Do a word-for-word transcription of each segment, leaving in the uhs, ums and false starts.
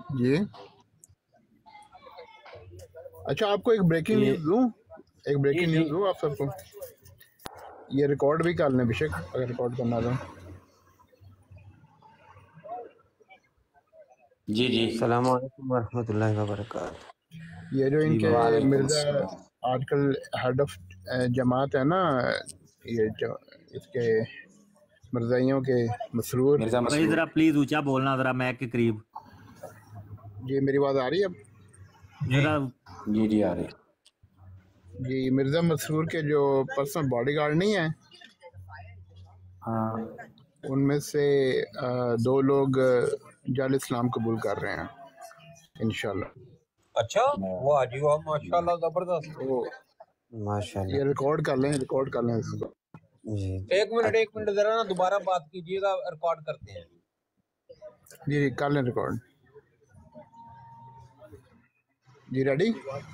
जी। अच्छा, आपको एक ब्रेकिंग ये न्यूज़ दूँ? एक जी ब्रेकिंग जी न्यूज़ दूँ आप सबको? ये रिकॉर्ड भी कर लें बेशक, अगर रिकॉर्ड करना तो। जी जी अस्सलाम वालेकुम वरहमतुल्लाहि वबरकातुहू। ये जो जी इनके बाबा। वालेकुम मिर्ज़ा सलाम। आजकल हेड ऑफ जमात है ना, ये जो इसके मिर्ज़ाइयों के मसरूर। मिर्जा भाई मसरूर। जरा प्लीज ऊंचा बोलना, जरा मैक के करीब जी, मेरी बात आ रही है अब? जरा। जी जी आ रही। जी, मिर्ज़ा मसरूर के जो पर्सनल बॉडीगार्ड नहीं है, हाँ उनमें से अ, दो लोग जाल इस्लाम कबूल कर रहे हैं इंशाल्लाह। अच्छा, वाह जी वाह, माशाल्लाह, जबरदस्त। तो माशाल्लाह। ये रिकॉर्ड कर लें, रिकॉर्ड कर लें इसको। जी एक मिनट एक मिनट जरा ना दोबारा बात कीजिएगा, रिकॉर्ड करते हैं। जी जी, कर लें रिकॉर्ड। जी रेडी?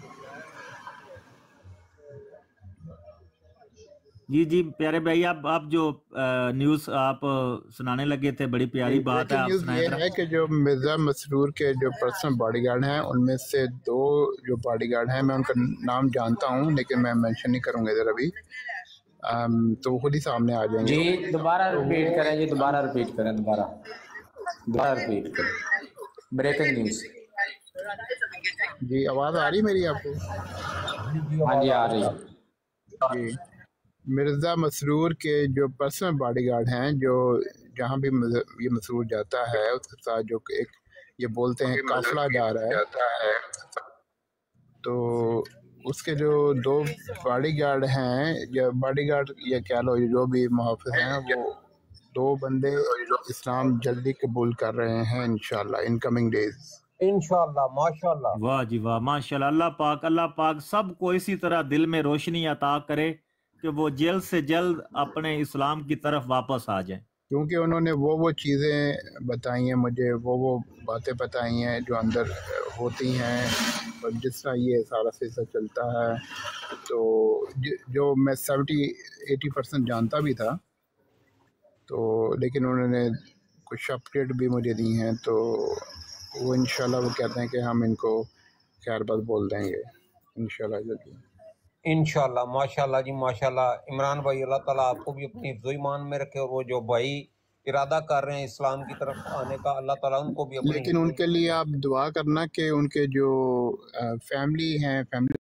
जी जी प्यारे भाई, आप आप जो न्यूज़ आप अ, सुनाने लगे थे, बड़ी प्यारी बात है, ब्रेकिंग आप न्यूज़ सुनाएं ये जरा। है कि जो मिर्ज़ा मसरूर के जो पर्सनल बॉडीगार्ड हैं, उनमें से दो जो बॉडीगार्ड हैं, मैं उनका नाम जानता हूं, लेकिन मैं मेंशन नहीं करूंगा इधर अभी। अम, तो वो खुद ही सामने आ जाएंगे। जी दोबारा तो रिपीट वो करें जी, दोबारा रिपीट करें, दोबारा दोबारा रिपीट करें। Breaking news. जी, आवाज़ आ रही मेरी आपको? जी जी, हाँ जी आवाज आ आ रही रही। है। जी, मिर्ज़ा मसरूर के जो पर्सनल बॉडीगार्ड हैं, जो जहाँ भी मस- ये मसरूर जाता है उसके साथ जो एक ये बोलते हैं काफिला जा रहा है, तो उसके जो दो बॉडीगार्ड हैं, या बॉडीगार्ड या कह लो, जो भी मुहाफ़िज़ हैं, वो दो बंदे इस्लाम जल्दी कबूल कर रहे हैं इंशाल्लाह इन कमिंग डेज। इंशाल्लाह, माशाल्लाह। वाह जी वाह, माशाल्लाह। अल्लाह पाक अल्लाह पाक सबको इसी तरह दिल में रोशनी अता करे कि वो जल्द से जल्द अपने इस्लाम की तरफ वापस आ जाए। क्योंकि उन्होंने वो वो चीज़ें बताई हैं मुझे, वो वो बातें बताई हैं जो अंदर होती हैं, और जिस तरह ये सारा सिलसिला चलता है, तो ज- जो मैं सेवेंटी एटी परसेंट जानता भी था, तो लेकिन उन्होंने कुछ अपडेट भी मुझे दी हैं, तो वो इंशाल्लाह वो कहते हैं कि हम इनको खैर बस बोल देंगे इंशाल्लाह जल्दी। इंशाल्लाह, माशाल्लाह जी, माशाल्लाह। इमरान भाई, अल्लाह ताला आपको भी अपनी हिफ्ज़ो ईमान में रखे, और वो जो भाई इरादा कर रहे हैं इस्लाम की तरफ आने का, अल्लाह ताला उनको भी अपनी लेकिन हिफ्ज़ो उनके लिए आप दुआ करना कि उनके जो फैमिली हैं, फैमिली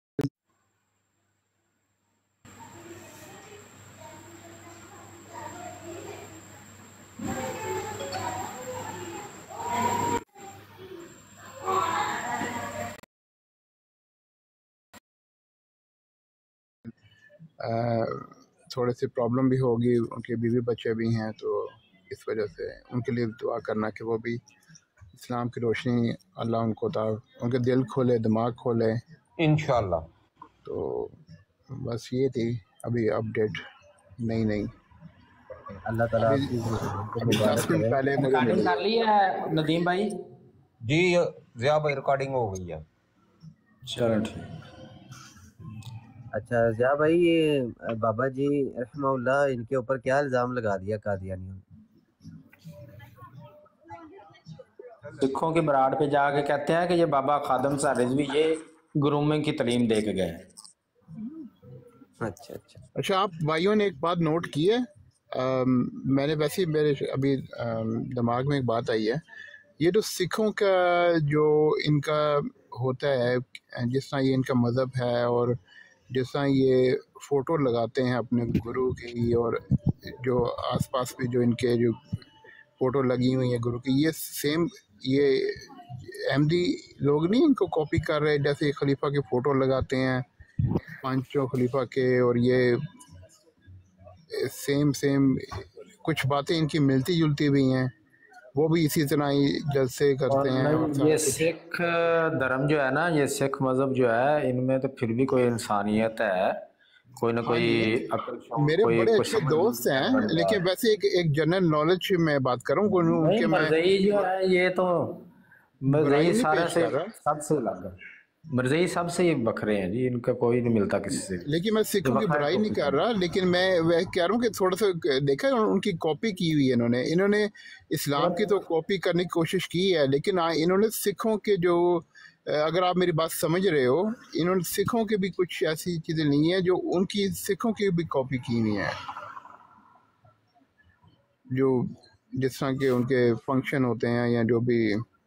थोड़ी सी प्रॉब्लम भी होगी, उनके बीवी बच्चे भी हैं, तो इस वजह से उनके लिए दुआ करना कि वो भी इस्लाम की रोशनी अल्लाह उनको ता उनके दिल खोले, दिमाग खोले। इंशाल्लाह। तो बस ये थी अभी अपडेट, नहीं नहीं अल्लाह ताला अभी आपकी ज़िंदगी को अभी मुबारक दस मिनट करे। पहले मुझे रिकॉर्डिंग मिली कर है। ली है नदीम भाई? जी ज़िया भाई, रिकॉर्डिंग हो गई है। चलो ठीक। अच्छा ज़िया भाई, ये बाबा जी रहमहुल्लाह, इनके ऊपर क्या इल्ज़ाम लगा दिया कादियानियों ने? सिखों की बराड़ पे जाके कहते हैं कि ये बाबा खादम सा रिजवी ये ग्रूमिंग की तालीम दे के गए। अच्छा अच्छा। अच्छा, आप भाइयों ने एक बात नोट की है, अम, मैंने वैसे ही मेरे अभी अम, दिमाग में एक बात आई है, ये जो सिखों का जो इनका होता है, जिस तरह ये इनका मज़हब है, और जिस तरह ये फ़ोटो लगाते हैं अपने गुरु की, और जो आसपास भी जो इनके जो फ़ोटो लगी हुई है गुरु की, ये सेम ये अहमदी लोग नहीं इनको कॉपी कर रहे, जैसे खलीफा की फ़ोटो लगाते हैं पांचों खलीफा के, और ये सेम सेम कुछ बातें इनकी मिलती जुलती भी हैं, वो भी इसी तरह ही जलसे करते और हैं, और नहीं, सारा ये कुछ। सिख धर्म जो है ना, ये सिख मजहब जो है, इनमें तो फिर भी कोई इंसानियत है, कोई ना हाँ कोई जी, अकल शौक, मेरे कोई बड़े कुछ अच्छे समझ दोस्त हैं, बनता लेकिन है। वैसे एक एक जनरल नॉलेज में बात करूँ, नहीं, उनके मैं मरजई जो है ये तो बुराई मरजई नहीं सारे पेश से कर रहा। सबसे अलग है। मिर्ज़ाई सबसे ये बखरे हैं जी, इनका कोई नहीं मिलता किसी से भी। लेकिन मैं ये सिखों की बखरा बुराई नहीं टॉपिक कर है। रहा, लेकिन मैं वह कह रहा हूँ कि थोड़ा सा देखा है, उनकी कॉपी की हुई है इन्होंने इन्होंने इस्लाम की तो कॉपी करने की कोशिश की है, लेकिन हाँ, इन्होंने सिखों के जो अ, अगर आप मेरी बात समझ रहे हो, इन्होंने सिखों के भी कुछ ऐसी चीज़ें नहीं है जो उनकी सिखों की भी कॉपी की हुई है, जो जिस तरह के उनके फंक्शन होते हैं या जो भी,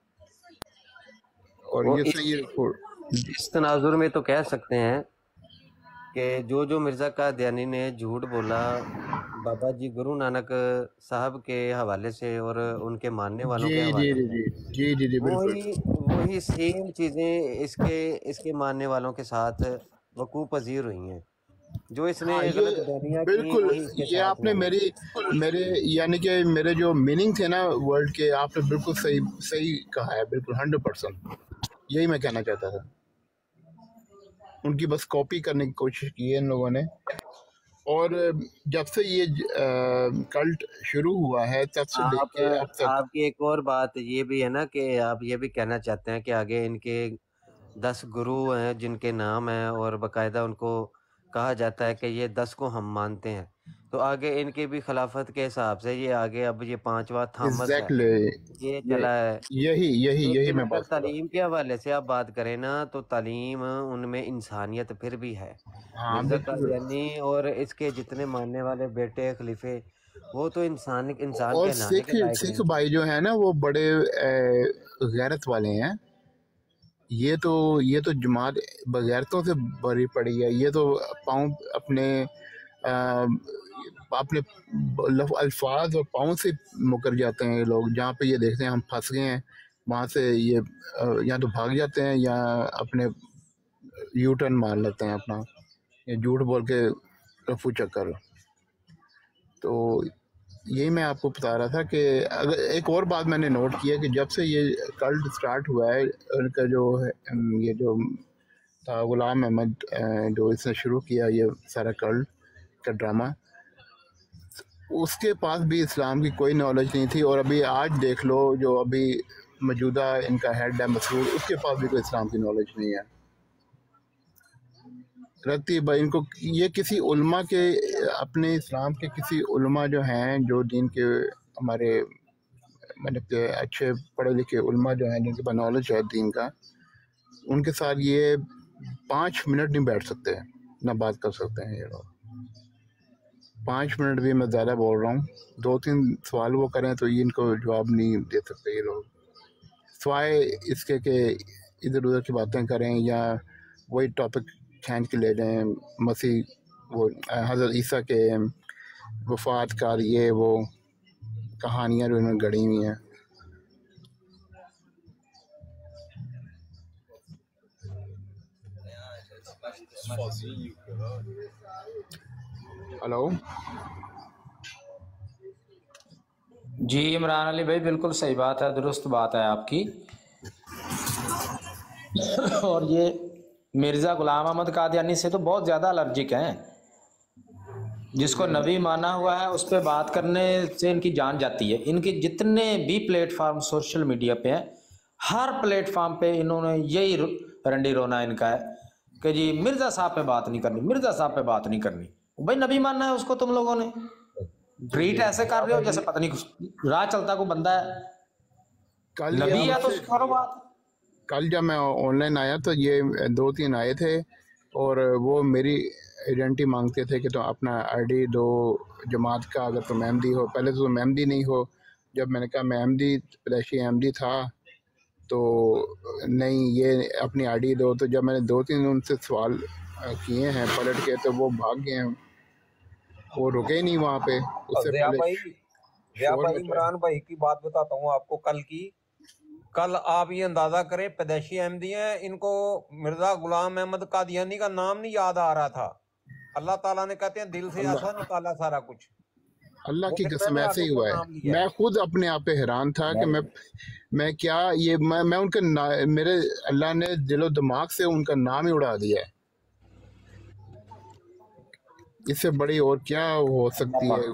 और वो ये इस सही है। इस तनाजुर में तो कह सकते हैं कि जो जो मिर्ज़ा कादियानी ने झूठ बोला बाबा जी गुरु नानक साहब के हवाले से और उनके मानने वालों जी के जी हवाले जी से, जी जी जी जी बिल्कुल। वही वही सेम चीज़ें इसके इसके मानने वालों के साथ वकूफ़ पजीर हुई हैं। जो इसने हाँ, ये गलत बयानियाँ की बिल्कुल, वही इसके ये साथ आपने हुआ है। मेरी मेरे यानी कि मेरे जो मीनिंग थे ना वर्ड के, आपने बिल्कुल सही सही कहा है, बिल्कुल हंड्रेड परसेंट यही मैं कहना चाहता था। उनकी बस कॉपी करने की कोशिश की है इन लोगों ने, और जब से ये कल्ट शुरू हुआ है तब से आप लेके अब तक। आपकी एक और बात ये भी है ना कि आप ये भी कहना चाहते हैं कि आगे इनके दस गुरु हैं जिनके नाम हैं और बाकायदा उनको कहा जाता है कि ये दस को हम मानते हैं, तो आगे इनकी भी खिलाफत के हिसाब से ये आगे अब ये पांचवा थामस है, एग्जैक्टली ये ये चला है। यही यही तो यही फिर मैं अगर बात कर रहा तालीम के हवाले से आप बात करें ना, तो तालीम उनमें इंसानियत फिर भी है। हूँ। हाँ मिर्ज़ा बिल्कुल। कादियानी और इसके जितने मानने वाले बेटे खलीफे, वो तो इंसान इंसान और कहलाने सिख के लायक सिख नहीं। भाई जो है ना, वो बड़े अ, गैरत वाले हैं। ये तो ये तो जमात बगैरतों से भरी पड़ी है। ये तो पाँव अपने अ, अपने लफ- अल्फाज और पाँव से मुकर जाते हैं ये लोग। जहाँ पे ये देखते हैं हम फंस गए हैं, वहाँ से ये अ, या तो भाग जाते हैं या अपने यू टर्न मार लेते हैं अपना, ये झूठ बोल के रफू चक्कर। तो यही मैं आपको बता रहा था कि अगर एक और बात मैंने नोट की है कि जब से ये कल्ट स्टार्ट हुआ है, उनका जो है, ये जो था गुलाम अहमद, अ, जो इसने शुरू किया ये सारा कल्ट का ड्रामा, उसके पास भी इस्लाम की कोई नॉलेज नहीं थी। और अभी आज देख लो, जो अभी मौजूदा इनका हेड है मसरूर, उसके पास भी कोई इस्लाम की नॉलेज नहीं है रखती भाई इनको। ये किसी उल्मा के, अपने इस्लाम के किसी उल्मा जो हैं, जो दीन के हमारे मतलब के अच्छे पढ़े लिखे उल्मा जो हैं, जिनके पास नॉलेज है दीन का, उनके साथ ये पाँच मिनट नहीं बैठ सकते, ना बात कर सकते हैं ये लोग। पाँच मिनट भी मैं ज़्यादा बोल रहा हूँ, दो तीन सवाल वो करें तो ये इनको जवाब नहीं दे सकते ये लोग, सिवाय इसके के इधर उधर की बातें करें या वही टॉपिक खींच के ले जाएं, मसीह वो हज़रत ईसा के वफात का, ये वो कहानियाँ जो इन्होंने गढ़ी हुई हैं। हेलो जी इमरान अली भाई, बिल्कुल सही बात है, दुरुस्त बात है आपकी। और ये मिर्ज़ा गुलाम अहमद कादियानी से तो बहुत ज़्यादा अलर्जिक हैं। जिसको नबी माना हुआ है उस पर बात करने से इनकी जान जाती है। इनके जितने भी प्लेटफार्म सोशल मीडिया पे हैं, हर प्लेटफार्म पे इन्होंने यही रंडी रोना इनका है कि जी मिर्ज़ा साहब पे बात नहीं करनी, मिर्ज़ा साहब पे बात नहीं करनी। भाई नबी मानना है उसको, तुम लोगों ने ट्रीट ऐसे कर रहे हो जैसे पता नहीं राह चलता कोई बंदा है। कल ये नबी है तो हमसे करो बात। कल जब मैं ऑनलाइन आया तो ये दो तीन आए थे और वो मेरी आइडेंटिटी मांगते थे कि तो अपना आईडी दो जमात का, अगर तुम अहमदी हो। पहले तो तुम अहमदी नहीं हो। जब मैंने कहा मैं अहमदी पैदाइशी अहमदी था, तो नहीं ये अपनी आईडी दो। तो जब मैंने दो तीन उनसे सवाल किए हैं पलट के, तो वो भाग गए हैं, वो रुके ही नहीं वहाँ पे। उससे ज़िया पहले भाई ज़िया शोर भाई मचा। इमरान भाई की बात बताता हूँ आपको कल की। कल आप ये अंदाजा करें, पैदाइशी अहमदी हैं, इनको मिर्जा गुलाम अहमद कादियानी का नाम नहीं याद आ रहा था। अल्लाह ताला ने कहते हैं दिल से ऐसा निकाला सारा कुछ। अल्लाह वो की फिर कसम पहले ऐसे ही आगे हुआ को है। नाम लिया मैं है। खुद अपने आप पे हैरान था कि मैं मैं क्या ये मैं, मैं उनके ना- मेरे अल्लाह ने दिलो दिमाग से उनका नाम ही उड़ा दिया है। इससे बड़ी और क्या हो सकती है।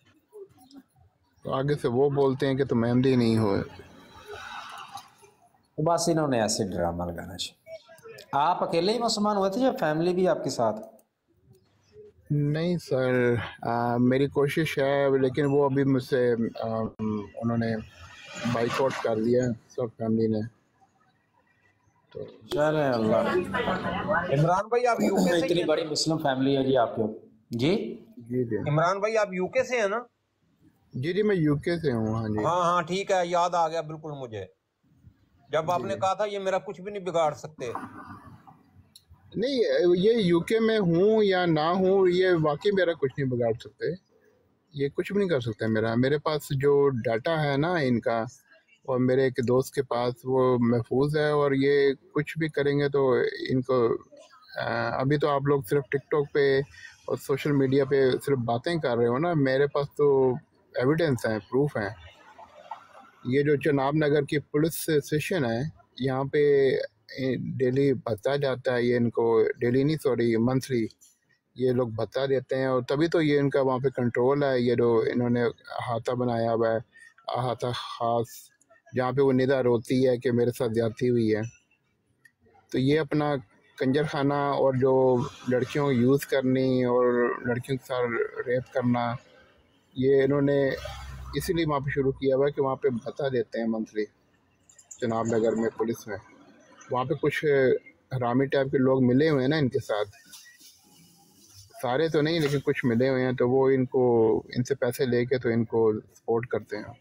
तो आगे से वो बोलते हैं कि तुम अहमदी नहीं हो। तो बस इन्होंने ऐसे ड्रामा लगाना चाहिए। आप अकेले ही मुसलमान हुए थे या फैमिली भी आपके साथ? नहीं सर, आ, मेरी कोशिश है, लेकिन वो अभी मुझसे आ, उन्होंने बाइकआउट कर दिया सब फैमिली ने। तो चले अल्लाह, इमरान भाई आप यूके से ही इतनी हैं बड़ी ना? मुस्लिम फैमिली है जी आपके। जी जी जी इमरान भाई आप यूके से हैं ना? जी जी मैं यूके से हूँ। हाँ जी हाँ हाँ ठीक है, याद आ गया बिल्कुल मुझे, जब आपने जी। कहा था ये मेरा कुछ भी नहीं बिगाड़ सकते। नहीं, ये यूके में हूँ या ना हूँ, ये वाकई मेरा कुछ नहीं बिगाड़ सकते। ये कुछ भी नहीं कर सकते मेरा। मेरे पास जो डाटा है ना इनका, और मेरे एक दोस्त के पास वो महफूज है, और ये कुछ भी करेंगे तो इनको आ, अभी तो आप लोग सिर्फ टिकटॉक पे और सोशल मीडिया पे सिर्फ बातें कर रहे हो ना, मेरे पास तो एविडेंस हैं, प्रूफ हैं। ये जो चनाब नगर की पुलिस स्टेशन है, यहाँ पे डेली भत्ता जाता है, ये इनको डेली नहीं सॉरी मंथली ये लोग भत्ता देते हैं, और तभी तो ये इनका वहाँ पे कंट्रोल है। ये जो इन्होंने अहाता बनाया हुआ है, अहाता ख़ास, जहाँ पे वो निदा रोती है कि मेरे साथ ज्यादती हुई है, तो ये अपना कंजर खाना और जो लड़कियों को यूज़ करनी और लड़कियों के साथ रेप करना, ये इन्होंने इसीलिए वहाँ पे शुरू किया हुआ है कि वहाँ पे भत्ता देते हैं मंथली जनाब नगर में पुलिस में। वहाँ पे कुछ हरामी टाइप के लोग मिले हुए हैं ना इनके साथ, सारे तो नहीं लेकिन कुछ मिले हुए हैं, तो वो इनको इनसे पैसे लेके तो इनको सपोर्ट करते हैं।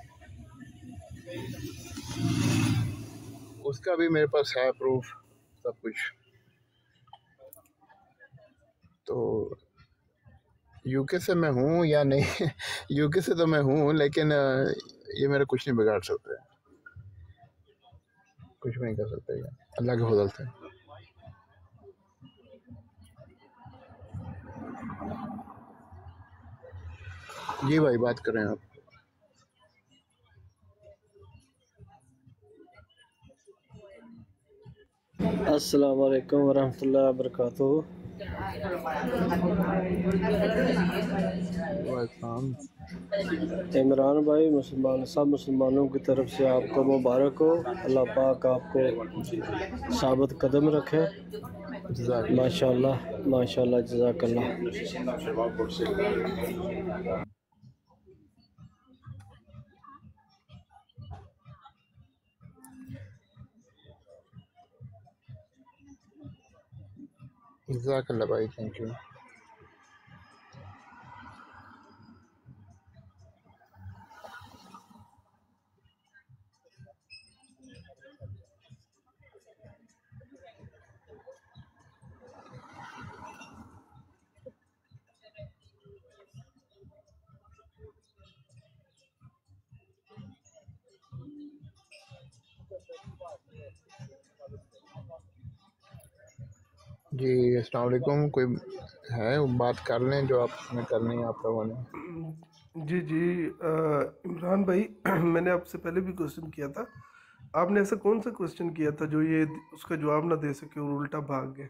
उसका भी मेरे पास है प्रूफ सब कुछ। तो यूके से मैं हूँ या नहीं यूके से तो मैं हूँ, लेकिन ये मेरा कुछ नहीं बिगाड़ सकते, कुछ भी नहीं कर सकते, ये अल्लाह के फजल से। जी भाई बात कर रहे हैं आप। अस्सलाम वालेकुम वरहमतुल्लाहि वबरकातुहू। इमरान भाई, मुसलमान सब मुसलमानों की तरफ से आपको मुबारक हो। अल्लाह पाक आपको साबित कदम रखे। माशाल्लाह माशाल्लाह, जज़ाकल्लाह। जज़ाकल्लाह भाई, थैंक यू। जी अस्सलाम वालेकुम। कोई है बात कर लें जो आपने करनी है आप लोगों ने। जी जी अ, इमरान भाई मैंने आपसे पहले भी क्वेश्चन किया था, आपने ऐसा कौन सा क्वेश्चन किया था जो ये उसका जवाब ना दे सके और उल्टा भाग गए?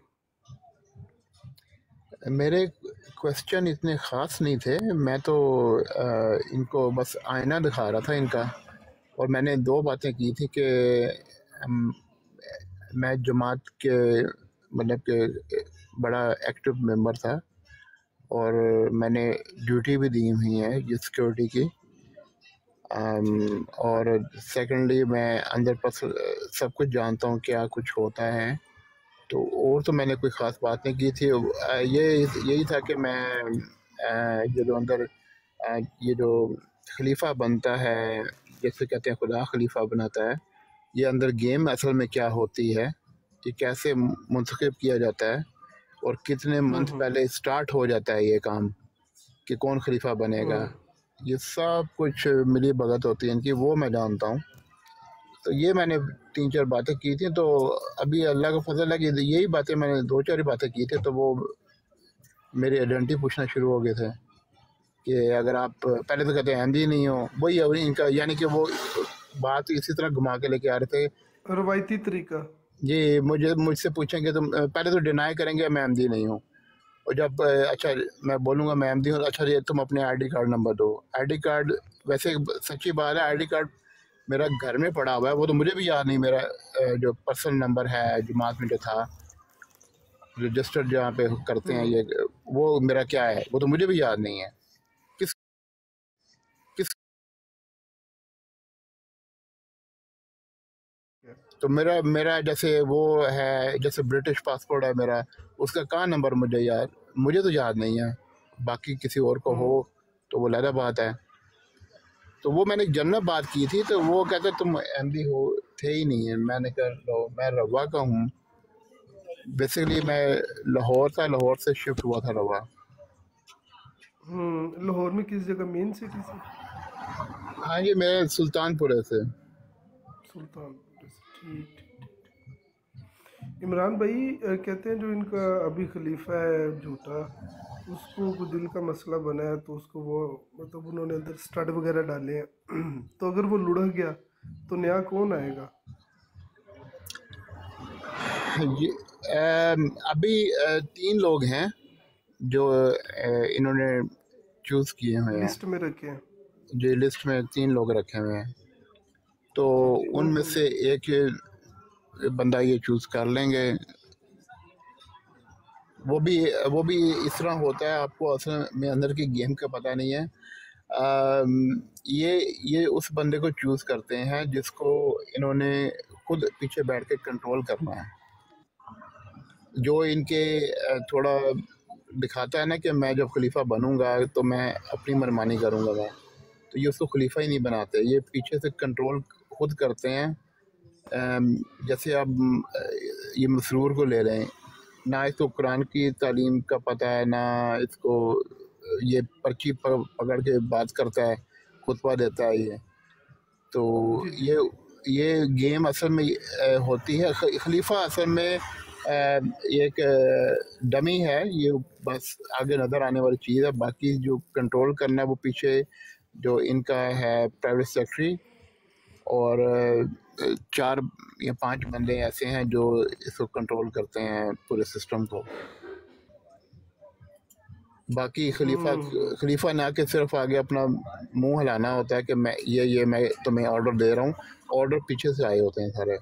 मेरे क्वेश्चन इतने ख़ास नहीं थे, मैं तो आ, इनको बस आईना दिखा रहा था इनका, और मैंने दो बातें की थी कि हम, मैं जमात के मतलब के बड़ा एक्टिव मेंबर था, और मैंने ड्यूटी भी दी हुई है ये सिक्योरिटी की, आम, और सेकेंडली मैं अंदर पर सब कुछ जानता हूँ क्या कुछ होता है। तो और तो मैंने कोई ख़ास बात नहीं की थी। ये यही था कि मैं ये जो अंदर ये जो खलीफा बनता है, जैसे कहते हैं खुदा खलीफा बनाता है, ये अंदर गेम असल में क्या होती है, ये कैसे मुंतखब किया जाता है, और कितने मंथ पहले स्टार्ट हो जाता है ये काम कि कौन खलीफा बनेगा, ये सब कुछ मिली भगत होती है इनकी, वो मैं जानता हूँ। तो ये मैंने तीन चार बातें की थी, तो अभी अल्लाह का फजल है कि यही बातें मैंने दो चार बातें की थी, तो वो मेरी आइडेंटिटी पूछना शुरू हो गए थे कि अगर आप पहले तो कहते हैं अहमदी नहीं हो, वही है इनका, यानी कि वो बात इसी तरह घुमा के लेके आ रहे थे रवायती तरीका। जी, मुझे मुझसे पूछेंगे तो पहले तो डिनाई करेंगे मैं अहमदी नहीं हूँ, और जब अच्छा मैं बोलूँगा मैं अहमदी हूँ, अच्छा ये तुम अपने आईडी कार्ड नंबर दो। आईडी कार्ड वैसे सच्ची बात है, आईडी कार्ड मेरा घर में पड़ा हुआ है, वो तो मुझे भी याद नहीं। मेरा अ, जो पर्सनल नंबर है जमात में जो था रजिस्टर्ड जहाँ पे करते हैं ये, वो मेरा क्या है वो तो मुझे भी याद नहीं है। किस किस तो मेरा मेरा जैसे वो है, जैसे ब्रिटिश पासपोर्ट है मेरा, उसका कहाँ नंबर मुझे याद मुझे तो याद नहीं है। बाकी किसी और को हो तो वो अलग बात है। तो वो मैंने जनरल बात की थी, तो वो कहते तुम एमडी हो, थे ही नहीं है। मैंने कहा लो मैं रवा का हूँ, बेसिकली मैं लाहौर था, लाहौर से शिफ्ट हुआ था रवा। हम्म लाहौर में किस जगह, मेन सिटी से? हाँ जी, मैं सुल्तानपुर से। सुल्तानपुर से, ठीक ठीक ठीक। इमरान भाई अ, कहते हैं जो इनका अभी खलीफा है झूठा, उसको कोई दिल का मसला बना है, तो उसको वो मतलब उन्होंने अंदर स्टड वगैरह डाले हैं तो अगर वो लुढ़क गया तो नया कौन आएगा? ये अम, अभी अ, तीन लोग हैं जो अ, इन्होंने चूज़ किए हुए हैं, लिस्ट में रखे हैं। जो लिस्ट में तीन लोग रखे हुए हैं। तो जी, जी, उनमें कौन से एक बंदा ये चूज़ कर लेंगे। वो भी वो भी इस तरह होता है, आपको असल में अंदर की गेम का पता नहीं है। अम, ये ये उस बंदे को चूज़ करते हैं जिसको इन्होंने खुद पीछे बैठ के कंट्रोल करना है। जो इनके अ, थोड़ा दिखाता है ना कि मैं जब खलीफा बनूंगा तो मैं अपनी मनमानी करूंगा मैं, तो ये उसको खलीफा ही नहीं बनाते, ये पीछे से कंट्रोल खुद करते हैं। अम, जैसे आप अ, ये मसरूर को ले लें, ना इसको कुरान की तालीम का पता है, ना इसको ये पर्ची प- पकड़ के बात करता है, खुतबा देता है ये। तो जी जी ये ये गेम असल में अ, होती है। ख- खलीफा असल में अ, एक डमी है, ये बस आगे नज़र आने वाली चीज़ है। बाकी जो कंट्रोल करना है वो पीछे जो इनका है प्राइवेट सेक्रेटरी और अ, चार या पांच बंदे ऐसे हैं जो इसको कंट्रोल करते हैं पूरे सिस्टम को। बाकी खलीफा हम्म खलीफा ना के सिर्फ आगे अपना मुंह हिलाना होता है कि मैं ये ये मैं तुम्हें ऑर्डर दे रहा हूँ, ऑर्डर पीछे से आए होते हैं सारे,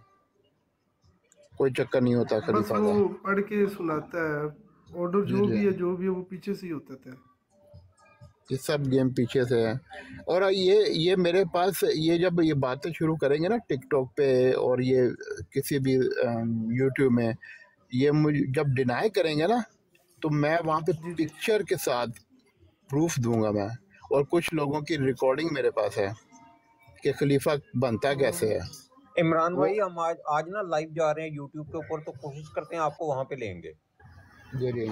कोई चक्कर नहीं होता बस खलीफा वो का। पढ़ के सुनाता है, ऑर्डर जी जो जी, भी है जो भी है वो पीछे से ही होता था। ये सब गेम पीछे से है। और ये ये मेरे पास ये जब ये बातें शुरू करेंगे ना टिकटॉक पे और ये किसी भी यूट्यूब में, ये मुझे जब डिनाई करेंगे ना, तो मैं वहाँ पे जी जी पिक्चर के साथ प्रूफ दूंगा मैं। और कुछ लोगों की रिकॉर्डिंग मेरे पास है कि खलीफा बनता कैसे है इमरान वो। भाई हम आज आज ना लाइव जा रहे हैं यूट्यूब के ऊपर, तो कोशिश करते हैं आपको वहां पे लेंगे। जी जी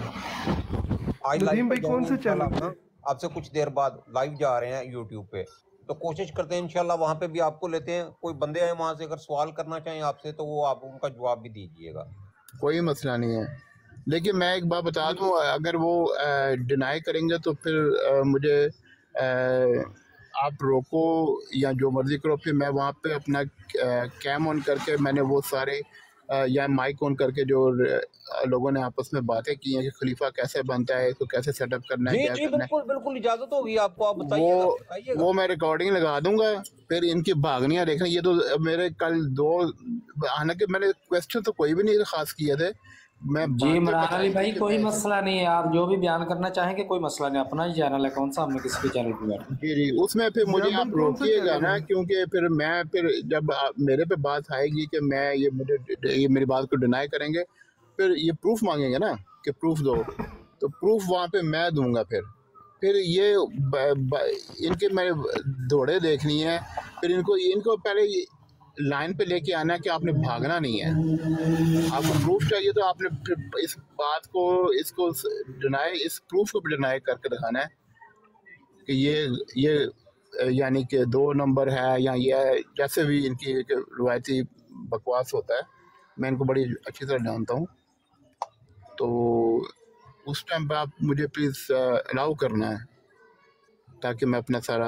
आज लाइव नदीम पे भाई कौन जाएंगे से इंशाल्लाह, चैनल हम पे? ना आपसे कुछ देर बाद लाइव जा रहे हैं यूट्यूब पे, तो कोशिश करते हैं इंशाल्लाह वहां पे भी आपको लेते हैं। कोई बंदे आए वहां से, अगर सवाल करना चाहें आपसे तो वो आप उनका जवाब भी दीजिएगा। कोई मसला नहीं है। लेकिन मैं एक बात बता दूं, अगर वो डिनाई करेंगे तो फिर अ, मुझे अ, आप रोको या जो मर्ज़ी करो, फिर मैं वहाँ पे अपना कैम ऑन करके मैंने वो सारे अ, या माइक ऑन करके जो र- लोगों ने आपस में बातें की हैं कि खलीफा कैसे बनता है, इसको कैसे सेटअप करना है, जी क्या जी करना बिल्कुल बिल्कुल, इजाजत होगी आपको, आप है, बताइएगा वो बताइएगा। वो मैं रिकॉर्डिंग लगा दूंगा। फिर इनकी भागनियाँ देखना। ये तो मेरे कल दो, हालांकि मैंने क्वेश्चन तो कोई भी नहीं खास किए थे, मैं जी बातें इमरान अली बताई थी भाई कि कोई मैं ऐसे। मसला नहीं है, आप जो भी बयान करना चाहेंगे कोई मसला नहीं, अपना ही चैनल है, कौन सा हमने किसी के चैनल पे बैठना। जी जी, उसमें फिर मुझे निजाम भाई आप कौन सा रोकिएगा चैनल ना, है? क्योंकि फिर मैं फिर जब आप मेरे पे बात आएगी कि मैं ये मुझे ये मेरी बात को डिनाई करेंगे, फिर ये प्रूफ मांगेंगे ना कि प्रूफ दो, तो प्रूफ वहाँ पे मैं दूंगा। फिर फिर ये ब, ब, इनके मैंने दौड़े देखनी है। फिर इनको इनको पहले लाइन पे लेके आना है कि आपने भागना नहीं है। आपको प्रूफ चाहिए तो आपने फिर इस बात को इसको डिनाई इस प्रूफ को भी डिनाई करके दिखाना है कि ये ये अ, यानी कि दो नंबर है या ये जैसे भी इनकी एक रवायती बकवास होता है, मैं इनको बड़ी अच्छी तरह जानता हूँ। तो उस टाइम पे आप मुझे प्लीज़ अलाउ करना है ताकि मैं अपना सारा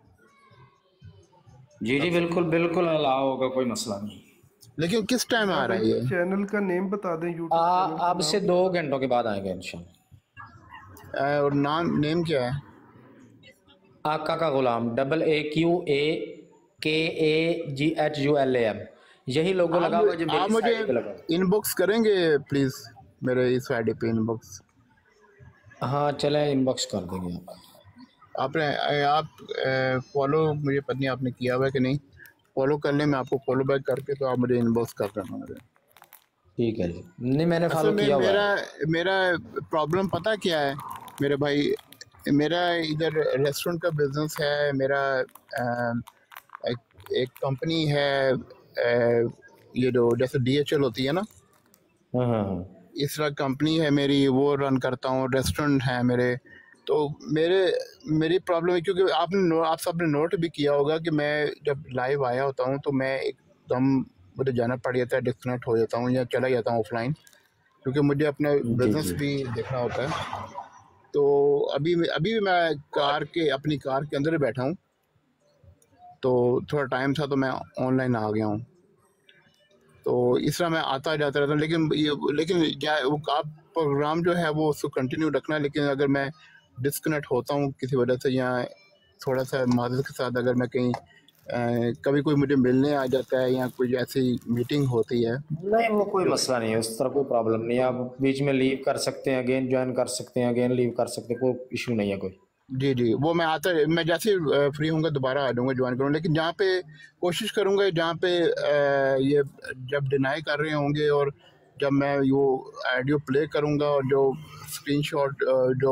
जी कर जी सकूँ। बिल्कुल बिल्कुल अलाउ होगा, कोई मसला नहीं। लेकिन किस टाइम आ निजाम रहा भाई है ये? चैनल का नेम बता दें, यूट्यूब आ, चैनल का अब से नाम। दो घंटों के बाद आएंगे इंशाल्लाह। अ, और नाम नेम क्या है? आका का गुलाम, double A Q A K A G H U L A M, यही लोगो लगा हुआ जो आप मेरी मुझे साइड पे लगा। इनबॉक्स करेंगे प्लीज मेरे इस आईडी पे इनबॉक्स। हाँ चले इनबॉक्स कर देंगे आप। आपने आप फॉलो मुझे पता नहीं आपने किया हुआ है कि नहीं, फॉलो कर ले, मैं आपको फॉलो बैक करके तो आप मुझे इनबॉक्स कर देना मुझे। ठीक है जी, नहीं मैंने असल फॉलो में किया हुआ मेरा है। मेरा प्रॉब्लम पता क्या है मेरे भाई, मेरा इधर रेस्टोरेंट का बिजनेस है मेरा, आ, एक, एक कंपनी है आ, ये जो जैसे डी एच एल होती है ना, हाँ हाँ हाँ। इस तरह कंपनी है मेरी, वो रन करता हूँ, रेस्टोरेंट है मेरे। तो मेरे मेरी प्रॉब्लम है क्योंकि आपने नो, आप सबने नोट भी किया होगा कि मैं जब लाइव आया होता हूँ तो मैं एकदम मुझे जाना पड़ जाता है, डिस्कनेक्ट हो जाता हूँ या चला जाता हूँ ऑफलाइन, क्योंकि मुझे अपना जी बिजनेस जी भी देखना होता है। तो अभी अभी भी मैं कार के अपनी कार के अंदर बैठा हूँ, तो थोड़ा टाइम था तो मैं ऑनलाइन आ गया हूँ। तो इस तरह मैं आता जाता रहता हूँ, लेकिन ये लेकिन क्या वो आप प्रोग्राम जो है वो उसको कंटिन्यू रखना है। लेकिन अगर मैं डिस्कनेक्ट होता हूँ किसी वजह से या थोड़ा सा माजरत के साथ, अगर मैं कहीं अ, कभी कोई मुझे मिलने आ जाता है या कोई ऐसी मीटिंग होती है नहीं वो कोई जो, मसला नहीं है, उस तरह कोई प्रॉब्लम नहीं है। आप बीच में लीव कर सकते हैं, अगेन ज्वाइन कर सकते हैं, अगेन लीव कर सकते हैं, कोई इशू नहीं है कोई। जी जी वो मैं आता मैं जैसे फ्री होऊंगा दोबारा आ जाऊंगा, ज्वाइन करूँगा। लेकिन जहाँ पे कोशिश करूँगा, जहाँ पे अ, ये जब डिनाई कर रहे होंगे और जब मैं वो ऑडियो प्ले करूँगा और जो स्क्रीनशॉट जो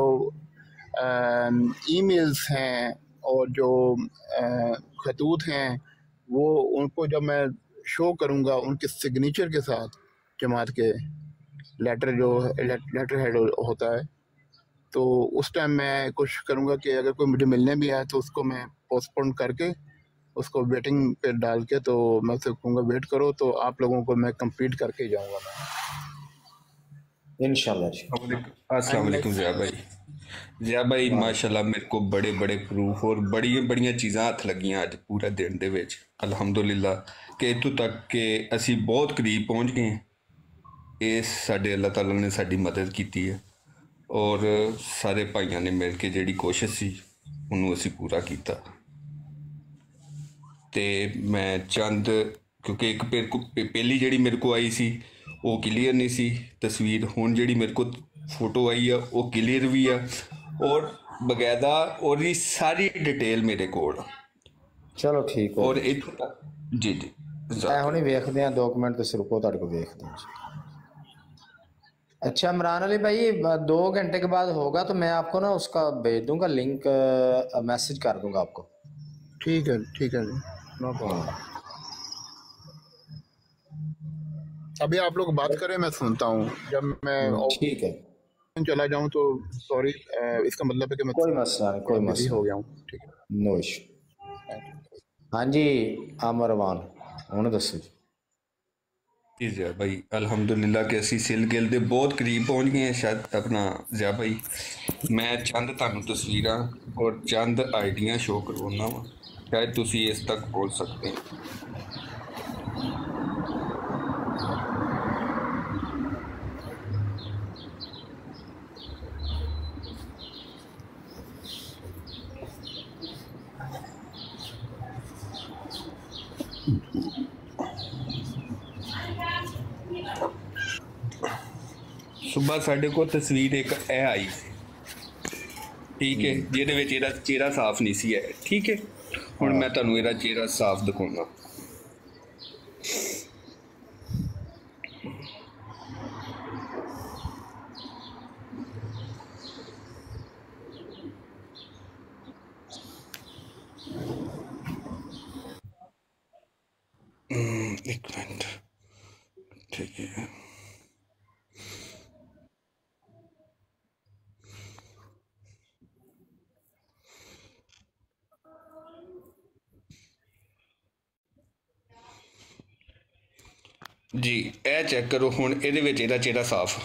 ईमेल्स हैं और जो अ, खतूत हैं वो उनको जब मैं शो करूँगा उनके सिग्नेचर के साथ, जमात के लेटर जो लेटर हेड होता है, तो उस टाइम मैं कोशिश करूँगा कि अगर कोई मुझे मिलने भी आए तो उसको मैं पोस्टपोन करके उसको वेटिंग पे डाल के, तो मैं उससे कहूँगा वेट करो, तो आप लोगों को मैं कंप्लीट करके जाऊँगा मैं इंशाल्लाह जी। अस्सलाम वालेकुम ज़िया भाई। ज़िया भाई माशाल्लाह मेरे को बड़े बड़े प्रूफ और बड़िया बड़िया चीज़ां हथ लगियां अज पूरे दिन दे विच अलहमदुलिल्लाह कि इत्थों तक कि असी बहुत करीब पहुँच गए हैं। ये साडे अल्लाह ताला ने साडी मदद की है और सारे भाइयों ने मिल के जिहड़ी कोशिश सी उन्होंने असी पूरा किया। ते मैं चंद क्योंकि एक मेरे को पहली जिहड़ी मेरे को आई सी वो क्लीयर नहीं सी तस्वीर, हुण जिहड़ी मेरे को फोटो आई है वो क्लीयर भी है और बकायदा और ये सारी डिटेल मेरे कोल। चलो ठीक हो और इत्थों तक जी जी मैं हुणे वेखदे हैं दो मिनट तो रुको तुहाडे को वेखदे हैं। अच्छा इमरान अली भाई दो घंटे के बाद होगा तो मैं आपको ना उसका भेज दूंगा लिंक, मैसेज कर दूंगा आपको। ठीक है ठीक है नो प्रॉब्लम। अभी आप लोग बात करें, मैं सुनता हूँ। जब मैं ठीक है चला जाऊँ तो सॉरी, इसका मतलब है कि मैं कोई मसला नहीं, कोई बिजी मसला हो गया हूँ। ठीक है, नो इशू। हाँ जी अमरवान हुण दसो जी। जी ज़िया भाई अल्हम्दुलिल्लाह कि असी सिल गिल दे बहुत करीब पहुँच गए हैं शायद अपना। ज़िया भाई मैं चंद तुहानू तस्वीरां और चंद आइडिया शो करवाना वा, शायद तुसी इस तक पहुँच सकते हैं। सुबह साढ़े को तस्वीर एक ए आई, ठीक है, जिहदे विच इहदा चेहरा साफ नहीं सी है। ठीक है, हुण मैं तुहानू इहदा चेहरा साफ दिखाउंगा। एक मिनट, ठीक है। जी ए चेक करो हुण इहदे विच इहदा चेहरा साफ।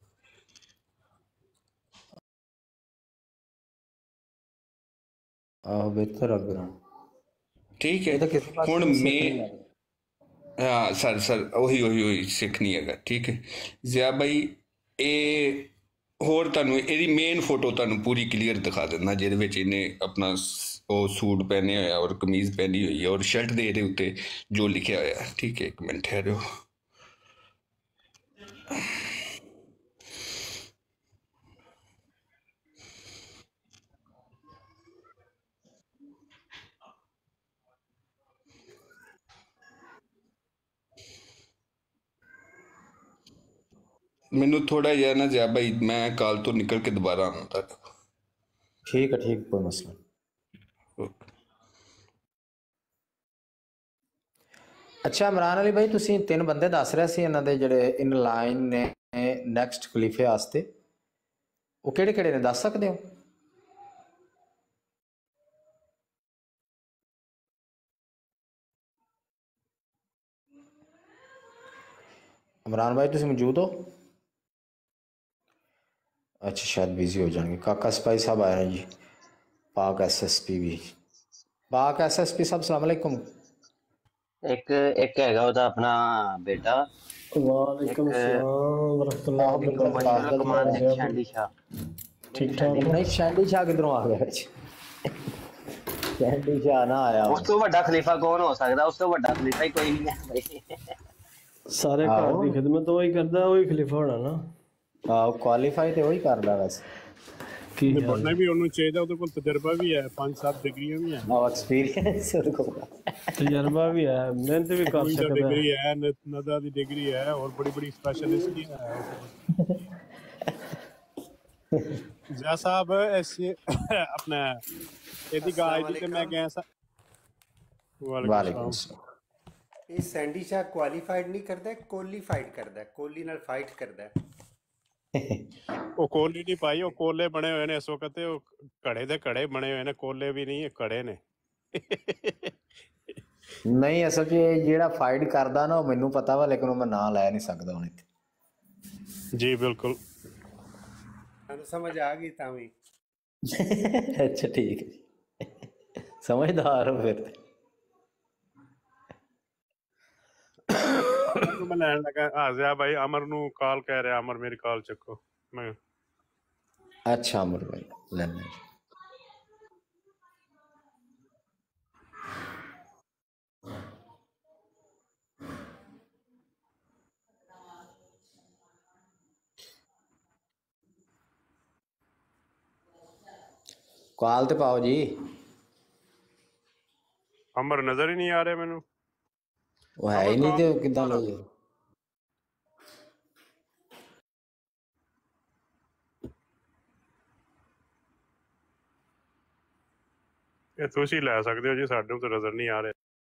आहो बेहतर लग रहा। ठीक है, हुण मैं हाँ सर सर वही वही वही सिख नहीं है। ठीक है ज़िया भाई ये होर तुहानू इहदी मेन फोटो तुहानू पूरी क्लीयर दिखा देना, जिहदे विच इहने अपना ਉਹ ਸੂਟ ਪਹਿਨੇ ਹੋਇਆ ਔਰ ਕਮੀਜ਼ ਪਹਿਨੀ ਹੋਈ ਹੈ ਔਰ ਸ਼ਰਟ ਦੇ ਇਹਦੇ ਉੱਤੇ ਜੋ ਲਿਖਿਆ ਹੋਇਆ। ਠੀਕ ਹੈ, ਇੱਕ ਮਿੰਟ ਠਹਿਰੋ। ਮੈਨੂੰ ਥੋੜਾ ਜਿਹਾ ਨਾ ਜਿਆ ਭਾਈ, ਮੈਂ ਕਾਲ ਤੋਂ ਨਿਕਲ ਕੇ ਦੁਬਾਰਾ ਆਉਣਾ ਤੁਹਾਡੇ ਕੋਲ। ठीक है, ठीक, कोई मसला नहीं। ਅੱਛਾ ਇਮਰਾਨ ਅਲੀ ਭਾਈ, ਤੁਸੀਂ ਤਿੰਨ ਬੰਦੇ ਦੱਸ ਰਹੇ ਸੀ ਇਹਨਾਂ ਦੇ ਜਿਹੜੇ ਇਨ ਲਾਈਨ ਨੇ ਨੈਕਸਟ ਖਲੀਫੇ ਵਾਸਤੇ, ਉਹ ਕਿਹੜੇ ਕਿਹੜੇ ਨੇ ਦੱਸ ਸਕਦੇ ਹੋ? इमरान भाई तुम मौजूद हो? अच्छा शायद बिजी हो जाएंगे। काका सिपाही साहब आए हैं जी, पाक एस एस पी भी। पाक एस एस पी साहब सलाम अलैकुम। एक एक हैगा ਉਹਦਾ ਆਪਣਾ बेटा। वालेकुम सलाम रहमतुल्लाह बरकातहू। कमान है शैंडी शाह। ठीक ठाक। नहीं शैंडी शाह किधरों आ गया? शैंडी शाह ना आया। ਉਸ ਤੋਂ ਵੱਡਾ ਖਲੀਫਾ ਕੌਣ ਹੋ ਸਕਦਾ? ਉਸ ਤੋਂ ਵੱਡਾ ਖਲੀਫਾ ਹੀ ਕੋਈ ਨਹੀਂ ਹੈ। ਸਾਰੇ ਘਰ ਦੀ ਖਿਦਮਤ ਉਹੀ ਕਰਦਾ, ਉਹੀ ਖਲੀਫਾ ਹੋਣਾ ਨਾ। ਆਹ ਕੁਆਲੀਫਾਈ ਤੇ ਉਹੀ ਕਰਦਾ ਵੈਸੇ। ਕੀ ਬਣਨਾ ਵੀ ਉਹਨੂੰ ਚਾਹੀਦਾ, ਉਹਦੇ ਕੋਲ ਤਜਰਬਾ ਵੀ ਹੈ, ਪੰਜ ਸੱਤ ਡਿਗਰੀਆਂ ਵੀ ਹੈ, ਆਹ ਐਕਸਪੀਰੀਅੰਸ ਉਹਦੇ ਕੋਲ, ਤਜਰਬਾ ਵੀ ਹੈ, ਮਿਹਨਤ ਵੀ ਕਰ ਸਕਦਾ। ਡਿਗਰੀ ਹੈ, ਨਜ਼ਰ ਦੀ ਡਿਗਰੀ ਹੈ और बड़ी बड़ी स्पेशलिस्ट भी है। जा साहब ऐसे अपना ਇਹਦੀ ਗਾਇਡ ਤੇ ਮੈਂ ਗਿਆ ਸਾਂ। ਵਾਲੇਕੁਮ ਸਲਾਮ। ਇਹ ਸੈਂਡੀ ਸ਼ਾਹ ਕੁਆਲੀਫਾਈਡ ਨਹੀਂ ਕਰਦਾ, ਕੋਲੀਫਾਈਡ ਕਰਦਾ, ਕੋਹਲੀ ਨਾਲ ਫਾਈਟ ਕਰਦਾ। ਉਹ ਕੋਹਲੀ ਨਹੀਂ ਪਾਈ, ਉਹ ਕੋਲੇ ਬਣੇ ਹੋਏ ਨੇ ਇਸ ਵਕਤ ਤੇ, ਉਹ ਘੜੇ ਦੇ ਘੜੇ ਬਣੇ ਹੋਏ ਨੇ, ਕੋਲੇ ਵੀ ਨਹੀਂ, ਘੜੇ ਨੇ। ਨਹੀਂ ਅਸਲ 'ਚ ਜਿਹੜਾ ਫਾਈਟ ਕਰਦਾ ਨਾ ਉਹ ਮੈਨੂੰ ਪਤਾ ਵਾ, ਲੇਕਿਨ ਉਹ ਮੈਂ ਨਾਂ ਲੈ ਨਹੀਂ ਸਕਦਾ ਹੁਣ ਇੱਥੇ। ਜੀ ਬਿਲਕੁਲ ਮੈਨੂੰ ਸਮਝ ਆ ਗਈ ਤਾਂ ਵੀ। ਅੱਛਾ ਠੀਕ ਹੈ, ਸਮਝਦਾਰ ਹੋ ਫਿਰ। ਮੈਂ ਲੈਣ ਲੱਗਾ ਹਾਜ਼ਿਆ ਭਾਈ, ਅਮਰ ਨੂੰ ਕਾਲ ਕਹਿ ਰਿਹਾ, ਅਮਰ ਮੇਰੀ ਕਾਲ ਚੱਕੋ। ਮੈਂ अच्छा अमर भाई लेना कॉल ते पाओ जी। अमर नजर ही नहीं आ रहे मैनू, वो है ही नहीं तो किदा लोग। ਇਹ ਤੁਸੀਂ ਲੈ ਸਕਦੇ ਹੋ ਜੀ, ਸਾਡੇ ਨੂੰ ਤਾਂ ਨਜ਼ਰ ਨਹੀਂ ਆ ਰਿਹਾ।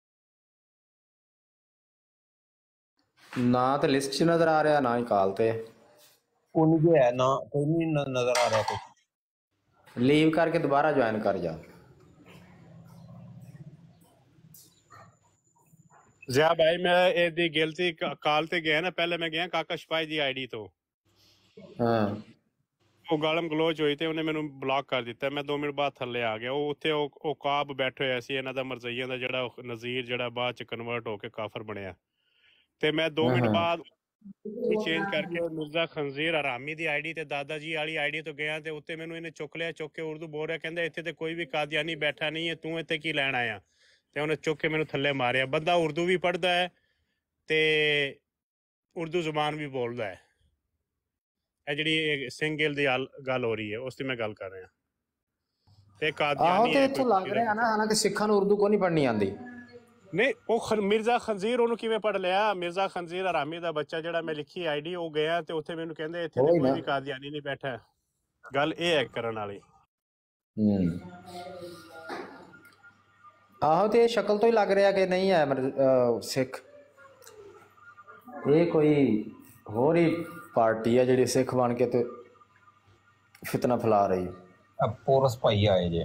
ਨਾ ਤੇ ਲਿਸਟ 'ਚ ਨਜ਼ਰ ਆ ਰਿਹਾ, ਨਾ ਹੀ ਕਾਲ ਤੇ ਕੋਈ ਜੋ ਹੈ ਨਾ, ਕੋਈ ਨਹੀਂ ਨਜ਼ਰ ਆ ਰਿਹਾ। ਕੋਈ ਲੀਵ ਕਰਕੇ ਦੁਬਾਰਾ ज्वाइन कर जा। ਜ਼ਿਆ ਭਾਈ ਮੈਂ ਇਹਦੀ ਗਿਲਤੀ ਕਾਲ ਤੇ ਗਿਆ ਨਾ, ਪਹਿਲੇ ਮੈਂ ਗਿਆ ਕਾਕਾ ਸਿਪਾਹੀ ਦੀ ਆਈਡੀ ਤੋਂ। ਹਾਂ ਉਹ ਗਾਲਮ ਗਲੋਚ ਹੋਈ ਤੇ ਉਹਨੇ ਮੈਨੂੰ ਬਲੌਕ ਕਰ ਦਿੱਤਾ। ਮੈਂ ਦੋ ਮਿੰਟ ਬਾਅਦ ਥੱਲੇ ਆ ਗਿਆ। ਉਹ ਉੱਥੇ ਉਹ ਉਹ ਕਾਬ ਬੈਠੇ ਹੋਇਆ ਸੀ, ਇਹਨਾਂ ਦਾ ਮਰਜ਼ਈਆਂ ਦਾ ਜਿਹੜਾ ਨਜ਼ੀਰ, ਜਿਹੜਾ ਬਾਅਦ ਚ ਕਨਵਰਟ ਹੋ ਕੇ ਕਾਫਰ ਬਣਿਆ। ਤੇ ਮੈਂ ਦੋ ਮਿੰਟ ਬਾਅਦ ਚੇਂਜ ਕਰਕੇ ਮਿਰਜ਼ਾ ਖੰਜ਼ੀਰ ਹਰਾਮੀ ਦੀ ਆਈਡੀ ਤੇ ਦਾਦਾ ਜੀ ਵਾਲੀ ਆਈਡੀ ਤੋਂ ਗਿਆ, ਤੇ ਉੱਤੇ ਮੈਨੂੰ ਇਹਨੇ ਚੁੱਕ ਲਿਆ। ਚੁੱਕ ਕੇ ਉਰਦੂ ਬੋਲ ਰਿਹਾ, ਕਹਿੰਦਾ ਇੱਥੇ ਤੇ ਕੋਈ ਵੀ ਕਾਦੀਆਨੀ ਬੈਠਾ ਨਹੀਂ ਹੈ, ਤੂੰ ਇੱਥੇ ਕੀ ਲੈਣ ਆਇਆ? ਤੇ ਉਹਨੇ ਚੁੱਕ ਕੇ ਮੈਨੂੰ ਥੱਲੇ ਮਾਰਿਆ। ਬੰਦਾ ਉਰਦੂ ਵੀ ਪੜ੍ਹਦਾ ਹੈ ਤੇ ਉਰਦੂ ਜ਼ੁਬਾਨ ਵੀ ਬੋਲਦਾ ਹੈ। ਇਹ ਜਿਹੜੀ ਸਿੰਗਲ ਦੀ ਗੱਲ ਹੋ ਰਹੀ ਹੈ ਉਸ ਦੀ ਮੈਂ ਗੱਲ ਕਰ ਰਿਹਾ। ਤੇ ਕਾਦੀਆਨੀ ਤੇ ਇੱਥੋਂ ਲੱਗ ਰਿਹਾ ਨਾ, ਹਾਲਾਂਕਿ ਸਿੱਖਾਂ ਨੂੰ ਉਰਦੂ ਕੋਈ ਨਹੀਂ ਪੜ੍ਹਨੀ ਆਉਂਦੀ। ਨਹੀਂ, ਉਹ ਮਿਰਜ਼ਾ ਖੰਜ਼ੀਰ ਉਹਨੂੰ ਕਿਵੇਂ ਪੜ੍ਹ ਲਿਆ? ਮਿਰਜ਼ਾ ਖੰਜ਼ੀਰ ਹਰਾਮੀ ਦਾ ਬੱਚਾ ਜਿਹੜਾ ਮੈਂ ਲਿਖੀ ਆਈਡੀ, ਉਹ ਗਿਆ ਤੇ ਉੱਥੇ ਮੈਨੂੰ ਕਹਿੰਦੇ ਇੱਥੇ ਤੇ ਕੋਈ ਵੀ ਕਾਦੀਆਨੀ ਨਹੀਂ ਬੈਠਾ। ਗੱਲ ਇਹ ਹੈ ਕਰਨ ਵਾਲੀ। ਹੂੰ ਆਹੋ, ਤੇ ਸ਼ਕਲ ਤੋਂ ਹੀ ਲੱਗ ਰਿਹਾ ਕਿ ਨਹੀਂ ਹੈ ਸਿੱਖ। ਇਹ ਕੋਈ ਹੋਰ ਹੀ ਪਾਰਟੀ ਹੈ ਜਿਹੜੀ ਸਿੱਖ ਬਣ ਕੇ ਤੇ ਫਿਤਨਾ ਫੈਲਾ ਰਹੀ ਹੈ। ਪੋਰਸ ਭਾਈ ਆਏ ਜੇ।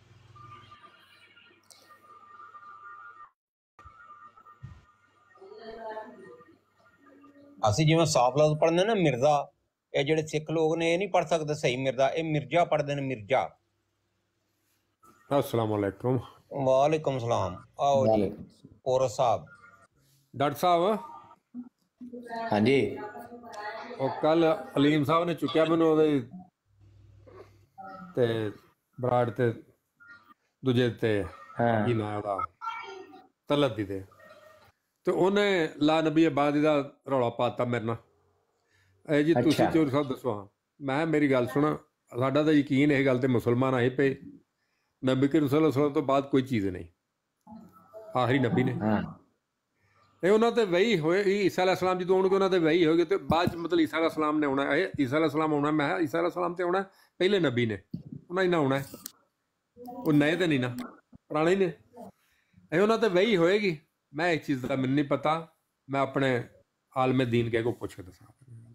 ਅਸੀਂ ਜਿਵੇਂ ਸਾਫ ਲਫ਼ਜ਼ ਪੜ੍ਹਦੇ ਨਾ ਮਿਰਜ਼ਾ, ਇਹ ਜਿਹੜੇ ਸਿੱਖ ਲੋਕ ਨੇ ਇਹ ਨਹੀਂ ਪੜ੍ਹ ਸਕਦੇ ਸਹੀ ਮਿਰਜ਼ਾ, ਇਹ ਮਿਰਜ਼ਾ ਪੜ੍ਹਦੇ ਨੇ, ਮਿਰਜ਼ਾ। अस्सलाम वालेकुम। वालेकुम सलाम। आओ जी पौरस साहब। डॉक्टर साहब हाँ जी, ਉਹ ਕੱਲ ਅਲੀਮ ਸਾਹਿਬ ਨੇ ਚੁੱਕਿਆ ਮੈਨੂੰ ਉਹਦੇ ਤੇ ਬਰਾੜ ਤੇ ਦੂਜੇ ਤੇ ਕੀ ਨਾਂ ਉਹਦਾ ਤਲਤ ਦੀ ਤੇ ਤੇ ਉਹਨੇ ਲਾ ਨਬੀ ਆਬਾਦੀ ਦਾ ਰੌਲਾ ਪਾਤਾ ਮੇਰੇ ਨਾਲ ਇਹ ਜੀ ਤੁਸੀਂ ਚੋਰ ਸਾਹਿਬ ਦੱਸੋ ਹਾਂ ਮੈਂ ਮੇਰੀ ਗੱਲ ਸੁਣ ਸਾਡਾ ਤਾਂ ਯਕੀਨ ਇਹ ਗੱਲ ਤੇ ਮੁਸਲਮਾਨ ਆਏ ਪਏ ਨਬੀ ਕਰੀਮ ਸੱਲੱਲਾਹੁ ਅਲੈਹਿ ਵਸੱਲਮ ਤੋਂ ਬਾਅਦ ਕੋਈ ਚੀਜ਼ ਨਹੀਂ ਆਖਰੀ ਨਬੀ ਨੇ ਇਹ ਉਹਨਾਂ ਤੇ ਵਹੀ ਹੋਏ ਈਸਾ ਅਲੈਹਿ ਸਲਾਮ ਜਦੋਂ ਆਉਣਗੇ ਉਹਨਾਂ ਤੇ ਵਹੀ ਹੋਏਗੀ ਤੇ ਬਾਅਦ ਚ ਮਤਲਬ ਈਸਾ ਅਲੈਹਿ ਸਲਾਮ ਨੇ ਆਉਣਾ ਇਹ ਈਸਾ ਅਲੈਹਿ ਸਲਾਮ ਆਉਣਾ ਮੈਂ ਈਸਾ ਅਲੈਹਿ ਸਲਾਮ ਤੇ ਆਉਣਾ ਪਹਿਲੇ ਨਬੀ ਨੇ ਉਹਨਾਂ ਹੀ ਨਾ ਆਉਣਾ ਉਹ ਨਏ ਤੇ ਨਹੀਂ ਨਾ ਪੁਰਾਣੇ ਨੇ ਇਹ ਉਹਨਾਂ ਤੇ ਵਹੀ ਹੋਏਗੀ ਮੈਂ ਇਸ ਚੀਜ਼ ਦਾ ਮੈਨੂੰ ਨਹੀਂ ਪਤਾ ਮੈਂ ਆਪਣੇ ਆਲਮੇ ਦੀਨ ਕੇ ਕੋ ਪੁੱਛ ਕੇ ਦੱਸਾਂ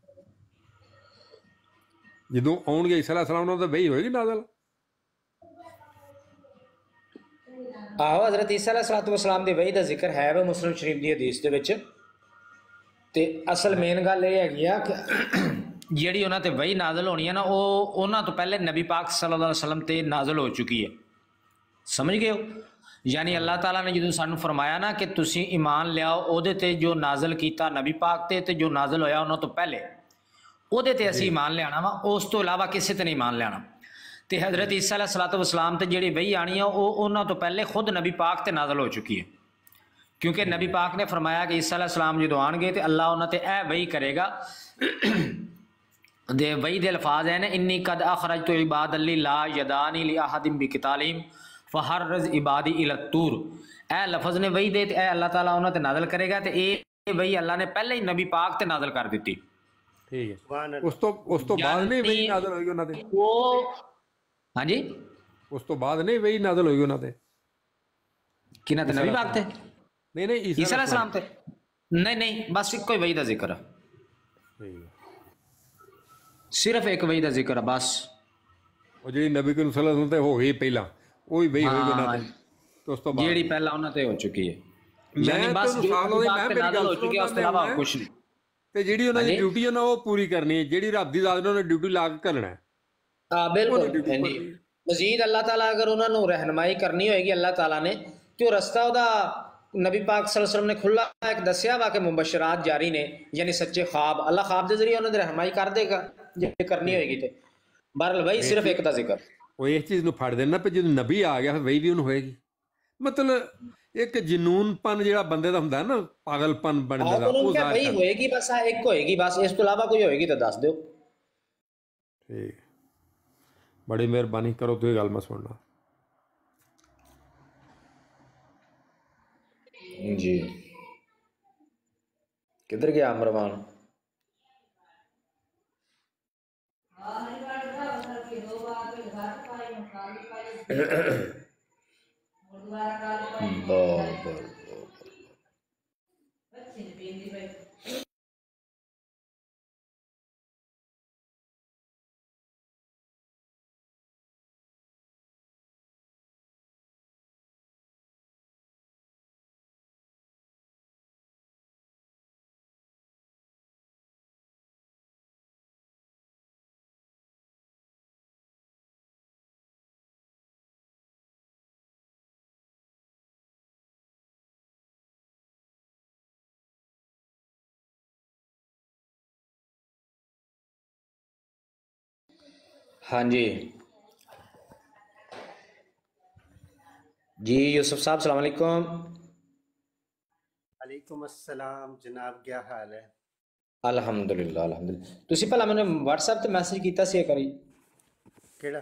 ਜਦੋਂ ਆਉਣਗੇ ਈਸਾ ਅਲੈਹਿ ਸਲਾਮ ਉਹਨਾਂ ਤੇ ਵਹੀ ਹੋਏਗੀ ਨਾਜ਼ਲ ਆਹੋ ਹਜ਼ਰਤ ਈਸਾ ਅਲੈਹਿ ਸਲਾਮ ਦੀ ਵਹੀ ਦਾ ਜ਼ਿਕਰ ਹੈ ਵਾ ਮੁਸਲਿਮ ਸ਼ਰੀਫ ਦੀ ਹਦੀਸ ਦੇ ਵਿੱਚ ਤੇ ਅਸਲ ਮੇਨ ਗੱਲ ਇਹ ਹੈਗੀ ਆ ਕਿ ਜਿਹੜੀ ਉਹਨਾਂ ਤੇ ਵਹੀ ਨਾਜ਼ਲ ਹੋਣੀ ਹੈ ਨਾ ਉਹ ਉਹਨਾਂ ਤੋਂ ਪਹਿਲੇ ਨਬੀ ਪਾਕ ਸੱਲੱਲਾਹੁ ਅਲੈਹਿ ਵਸੱਲਮ ਤੇ ਨਾਜ਼ਲ ਹੋ ਚੁੱਕੀ ਹੈ ਸਮਝ ਗਏ ਹੋ ਯਾਨੀ ਅੱਲਾਹ ਤਾਲਾ ਨੇ ਜਦੋਂ ਸਾਨੂੰ ਫਰਮਾਇਆ ਨਾ ਕਿ ਤੁਸੀਂ ਈਮਾਨ ਲਿਆਓ ਉਹਦੇ ਤੇ ਜੋ ਨਾਜ਼ਲ ਕੀਤਾ ਨਬੀ ਪਾਕ ਤੇ ਤੇ ਜੋ ਨਾਜ਼ਲ ਹੋਇਆ ਉਹਨਾਂ ਤੋਂ ਪਹਿਲੇ ਉਹਦੇ ਤੇ ਅਸੀਂ ਈਮਾਨ ਲਿਆਣਾ ਵਾ ਉਸ ਤੋਂ ਇਲਾਵਾ ਕਿਸੇ ਤੇ ਨਹੀਂ ਈਮਾਨ ਲਿਆਣਾ ਤੇ ਹਜ਼ਰਤ ਈਸਾ ਅਲੈਹਿ ਵਸਲਾਮ ਤੇ ਜਿਹੜੀ ਵਹੀ ਆਣੀ ਆ ਉਹ ਉਹਨਾਂ ਤੋਂ ਪਹਿਲੇ ਖੁਦ ਨਬੀ ਪਾਕ ਤੇ ਨਾਜ਼ਲ ਹੋ ਚੁੱਕੀ ਹੈ ਕਿਉਂਕਿ ਨਬੀ ਪਾਕ ਨੇ ਫਰਮਾਇਆ ਕਿ ਈਸਾ ਅਲੈਹਿ ਸਲਾਮ ਜਦੋਂ ਆਉਣਗੇ ਤੇ ਅੱਲਾਹ ਉਹਨਾਂ ਤੇ ਇਹ ਵਹੀ ਕਰੇਗਾ ਦੇ ਵਹੀ ਦੇ ਅਲਫਾਜ਼ ਹੈ ਨੇ ਇੰਨੀ ਕਦ ਅਖਰਜਤੁ ਇਬਾਦ ਅੱਲੀ ਲਾ ਯਦਾਨੀ ਲੀ ਅਹदिम ਬਿਕਿਤਾਲਿਮ ਫਹਰਜ਼ ਇਬਾਦੀ ਇਲਾ ਤੂਰ ਇਹ ਲਫ਼ਜ਼ ਨੇ ਵਹੀ ਦੇ ਤੇ ਇਹ ਅੱਲਾਹ ਤਾਲਾ ਉਹਨਾਂ ਤੇ ਨਾਜ਼ਲ ਕਰੇਗਾ ਤੇ ਇਹ ਵਹੀ ਅੱਲਾਹ ਨੇ ਪਹਿਲੇ ਹੀ ਨਬੀ ਪਾਕ ਤੇ ਨਾਜ਼ਲ ਕਰ ਦਿੱਤੀ ਠੀਕ ਹੈ ਉਸ ਤੋਂ ਉਸ ਤੋਂ ਬਾਅਦ ਨਹੀਂ ਵਹੀ ਨਾਜ਼ਲ ਹੋਏਗੀ ਉਹਨਾਂ ਤੇ ਉਹ ਹਾਂਜੀ ਉਸ ਤੋਂ ਬਾਅਦ ਨਹੀਂ ਵਹੀ ਨਾਜ਼ਲ ਹੋਏਗੀ ਉਹਨਾਂ ਤੇ ਕਿਹਨਾਂ ਤੇ ਨਬੀ ਪਾਕ ਤੇ ਨਹੀਂ ਨਹੀਂ ਈਸਾ ਅਲੈਹਿ ਸਲਾਮ ਤੇ ਨਹੀਂ ਨਹੀਂ ਬਸ ਇੱਕੋ ਹੀ ਵਹੀ ਦਾ ਜ਼ਿਕਰ ਹੈ ਸਿਰਫ ਇੱਕ ਵਹੀ ਦਾ ਜ਼ਿਕਰ ਹੈ ਬਸ ਉਹ ਜਿਹੜੀ ਨਬੀ ਕਰੀਮ ਸੱਲੱਲਾਹੁ ਅਲੈਹਿ ਵਸੱਲਮ ਤੇ ਹੋ ਗਈ ਪਹਿਲਾਂ ਉਹ ਹੀ ਵਹੀ ਹੋਏਗੀ ਉਹਨਾਂ ਤੇ ਉਸ ਤੋਂ ਬਾਅਦ ਜਿਹੜੀ ਪਹਿਲਾਂ ਉਹਨਾਂ ਤੇ ਹੋ ਚੁੱਕੀ ਹੈ ਯਾਨੀ ਬਸ ਨਾਜ਼ਲ ਹੋ ਚੁੱਕੀ ਹੈ ਉਸ ਤੋਂ ਇਲਾਵਾ ਕੁਛ ਨਹੀਂ ਤੇ ਜਿਹੜੀ ਉਹਨਾਂ ਦੀ ਡਿਊਟੀ ਹੈ ਨਾ ਉਹ ਪੂਰੀ ਕਰਨੀ ਹੈ ਜਿਹੜੀ ਰੱਬ ਦੀ ਜ਼ਾਤ ਨੇ ਉਹਨੇ ਡਿਊਟੀ ਲਾ ਕੇ ਕਰਨਾ ਹੈ ਹਾਂ ਬਿਲਕੁਲ ਹਾਂਜੀ ਮਜ਼ੀਦ ਅੱਲਾਹ ਤਾਲਾ ਅਗਰ ਉਹਨਾਂ ਨੂੰ ਰਹਿਨਮਾਈ ਕਰਨੀ ਹੋਏਗੀ ਅੱਲਾਹ ਤਾਲਾ ਨੇ ਤੇ ਉਹ ਰਸਤਾ ਉਹਦਾ ਨਬੀ ਪਾਕ ਸੱਲੱਲਾਹੁ ਅਲੈਹਿ ਵਸੱਲਮ ਨੇ ਖੁੱਲਾ ਇੱਕ ਦੱਸਿਆ ਵਾ ਕਿ ਮੁਬਸ਼ਰਾਤ ਜਾਰੀ ਨੇ ਯਾਨੀ ਸੱਚੇ ख्वाब ਅੱਲਾਹ ख्वाब ਦੇ ਜ਼ਰੀਏ ਉਹਨਾਂ ਦੀ ਰਹਿਨਮਾਈ ਕਰ ਦੇਗਾ ਜੇ ਕਰਨੀ ਹੋਏਗੀ ਤੇ ਬਹਰਹਾਲ ਵਹੀ ਸਿਰਫ ਇੱਕ ਦਾ ਜ਼ਿਕਰ ਉਹ ਇਸ ਚੀਜ਼ ਨੂੰ ਫੜ ਦੇਣਾ ਪਈ ਜਦੋਂ ਨਬੀ ਆ ਗਿਆ ਫਿਰ ਵਹੀ ਵੀ ਉਹਨੂੰ ਹੋਏਗੀ ਮਤਲਬ ਇੱਕ ਜਨੂਨਪਨ ਜਿਹੜਾ ਬੰਦੇ ਦਾ ਹੁੰਦਾ ਨਾ ਪਾਗਲਪਨ ਬਣਦਾ ਦਾ ਉਹ ਜ਼ਾਹਿਰ ਵਹੀ ਹੋਏਗੀ ਬਸ ਆ ਇੱਕ ਹੋਏਗੀ ਬਸ ਇਸ ਤੋਂ ਇਲਾਵਾ ਕੋਈ ਹੋਏਗੀ ਤਾਂ ਦੱਸ ਦਿਓ ਠੀਕ ਬੜੀ ਮਿਹਰਬਾਨੀ ਕਰੋ ਤੁਸੀਂ ਗੱਲ ਮੈਂ ਸੁਣਨਾ ਜੀ ਕਿੱਧਰ ਗਿਆ ਅਮਰਵਾਨ हाँ जी जी यूसुफ साहब सलाम अलैकुम वालेकुम अस्सलाम जनाब क्या हाल है अल्हम्दुलिल्लाह अल्हम्दुलिल्लाह ਤੁਸੀਂ ਪਹਿਲਾਂ ਮੈਨੂੰ WhatsApp ਤੇ ਮੈਸੇਜ ਕੀਤਾ ਸੀ ਇੱਕ ਵਾਰੀ ਕਿਹੜਾ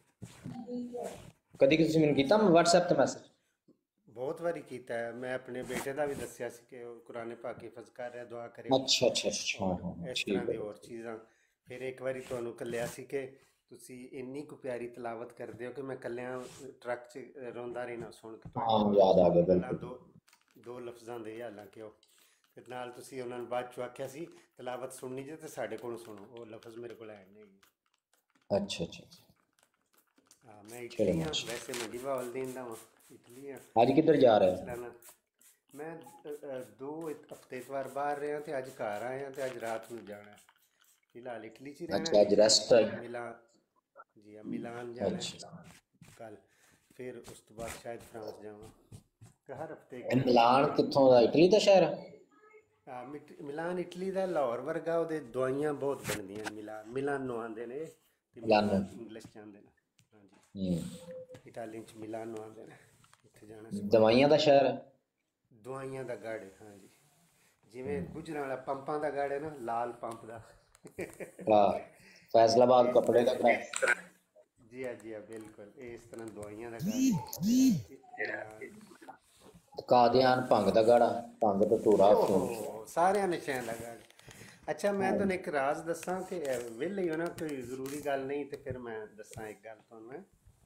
ਕਦੀ ਤੁਸੀਂ ਮੈਨੂੰ ਕੀਤਾ WhatsApp ਤੇ ਮੈਸੇਜ ਬਹੁਤ ਵਾਰੀ ਕੀਤਾ ਹੈ ਮੈਂ ਆਪਣੇ ਬੇਟੇ ਦਾ ਵੀ ਦੱਸਿਆ ਸੀ ਕਿ ਉਹ ਕੁਰਾਨ ਪਾਕ ਹਿਫਜ਼ ਕਰ ਰਿਹਾ ਦੁਆ ਕਰੇ ਅੱਛਾ ਅੱਛਾ ਅੱਛਾ ਹਾਂ ਇਸ ਤਰ੍ਹਾਂ ਦੀ ਹੋਰ ਚੀਜ਼ਾਂ ਫਿਰ ਇੱਕ ਵਾਰੀ ਤੁਹਾਨੂੰ ਕੱਲਿਆ ਸੀ ਕਿ ਤੁਸੀਂ ਇੰਨੀ ਕੁ ਪਿਆਰੀ ਤਲਾਵਤ ਕਰਦੇ ਹੋ ਕਿ ਮੈਂ ਕੱਲਿਆਂ ਟਰੱਕ 'ਚ ਰੋਂਦਾ ਰਹਿਣਾ ਸੁਣ ਕੇ ਹਾਂ ਯਾਦ ਆ ਗਿਆ ਬਿਲਕੁਲ ਦੋ ਦੋ ਲਫ਼ਜ਼ਾਂ ਦੇ ਹਾਲਾਂਕਿ ਉਹ ਫਿਰ ਨਾਲ ਤੁਸੀਂ ਉਹਨਾਂ ਨੂੰ ਬਾਅਦ 'ਚ ਆਖਿਆ ਸੀ ਤਲਾਵਤ ਸੁਣਨੀ ਜੇ ਤੇ ਸਾਡੇ ਕੋਲ ਸੁਣੋ ਉਹ ਲਫ਼ਜ਼ ਮੇਰੇ ਕੋਲ ਹੈ ਨਹੀਂ ਅੱਛਾ ਅੱਛਾ ਹਾਂ ਮੈਂ ਇਟਲੀ ਹਾਂ ਵੈਸੇ ਮੈਂ ਦੀਵਾਲਦੀਨ ਦਾ ਹਾਂ ਇਟਲੀ ਹਾਂ ਅੱਜ ਕਿੱਧਰ ਜਾ ਰਹੇ ਹੋ ਮੈਂ ਦੋ ਹਫ਼ਤੇ ਇਤਵਾਰ ਬਾਹਰ ਰਿਹਾ ਤੇ ਅੱਜ ਘਰ ਆਇਆ ਤੇ ਅੱਜ ਰਾਤ ਨੂੰ ਜਾਣਾ ਫਿਲਹਾਲ ਇਟਲੀ 'ਚ ਹੀ ਰਹਿਣਾ ਅੱਛਾ ਅੱਜ ਰੈਸਟ ਹੈ ਮਿਲਾਨ ਜੀ ਮਿਲਾਨ ਜਾਣਾ ਕੱਲ ਫਿਰ ਉਸ ਤੋਂ ਬਾਅਦ ਸ਼ਾਇਦ ਫਰਾਂਸ ਜਾਵਾਂ ਹਰ ਹਫ਼ਤੇ ਮਿਲਾਨ ਕਿੱਥੋਂ ਦਾ ਇਟਲੀ ਦਾ ਸ਼ਹਿਰ ਹਾਂ ਮਿਲਾਨ ਇਟਲੀ ਦਾ ਲਾਹੌਰ ਵਰਗਾ ਉਹਦੇ ਦਵਾਈਆਂ ਬਹੁਤ ਬਣਦੀਆਂ ਮਿਲਾਨ ਮਿਲਾਨ ਨੂੰ ਆਉਂਦੇ ਨੇ ਮਿਲਾਨ ਇੰਗਲਿਸ਼ ਚ ਆਉਂਦੇ ਨੇ ਹਾਂਜੀ ਇਟਾਲੀ ਚ ਮਿਲਾਨੋ ਆਉਂਦੇ ਨੇ, ਉੱਥੇ ਜਾਣਾ ਸੀ। ਦਵਾਈਆਂ ਦਾ ਸ਼ਹਿਰ ਹੈ, ਦਵਾਈਆਂ ਦਾ ਗੜ ਹੈ, ਹਾਂਜੀ। ਜਿਵੇਂ ਗੁਜਰਾਂ ਵਾਲਾ ਪੰਪਾਂ ਦਾ ਗੜ ਹੈ ਨਾ, ਲਾਲ ਪੰਪ ਦਾ। ਹਾਂ, ਫੈਸਲਾਬਾਦ ਕੱਪੜੇ ਦਾ ਗੜ। ਜੀ ਹਾਂ ਜੀ ਹਾਂ, ਬਿਲਕੁਲ ਇਸ ਤਰ੍ਹਾਂ ਦਵਾਈਆਂ ਦਾ ਗੜ। ਕਾਦੀਆਨ ਭੰਗ ਦਾ ਗਾੜਾ, ਭੰਗ ਤੇ ਧੂਰਾ ਸਾਰਿਆਂ ਨਸ਼ਿਆਂ ਦਾ ਗੜ। ਅੱਛਾ, ਮੈਂ ਤੁਹਾਨੂੰ ਇੱਕ ਰਾਜ਼ ਦੱਸਾਂ ਕਿ ਵਿਹਲੇ ਹੀ ਹੋ ਨਾ, ਕੋਈ ਜ਼ਰੂਰੀ ਗੱਲ ਨਹੀਂ ਤੇ ਫਿਰ ਮੈਂ ਦੱਸਾਂ ਇੱਕ ਗੱਲ ਤੁਹਾਨੂੰ।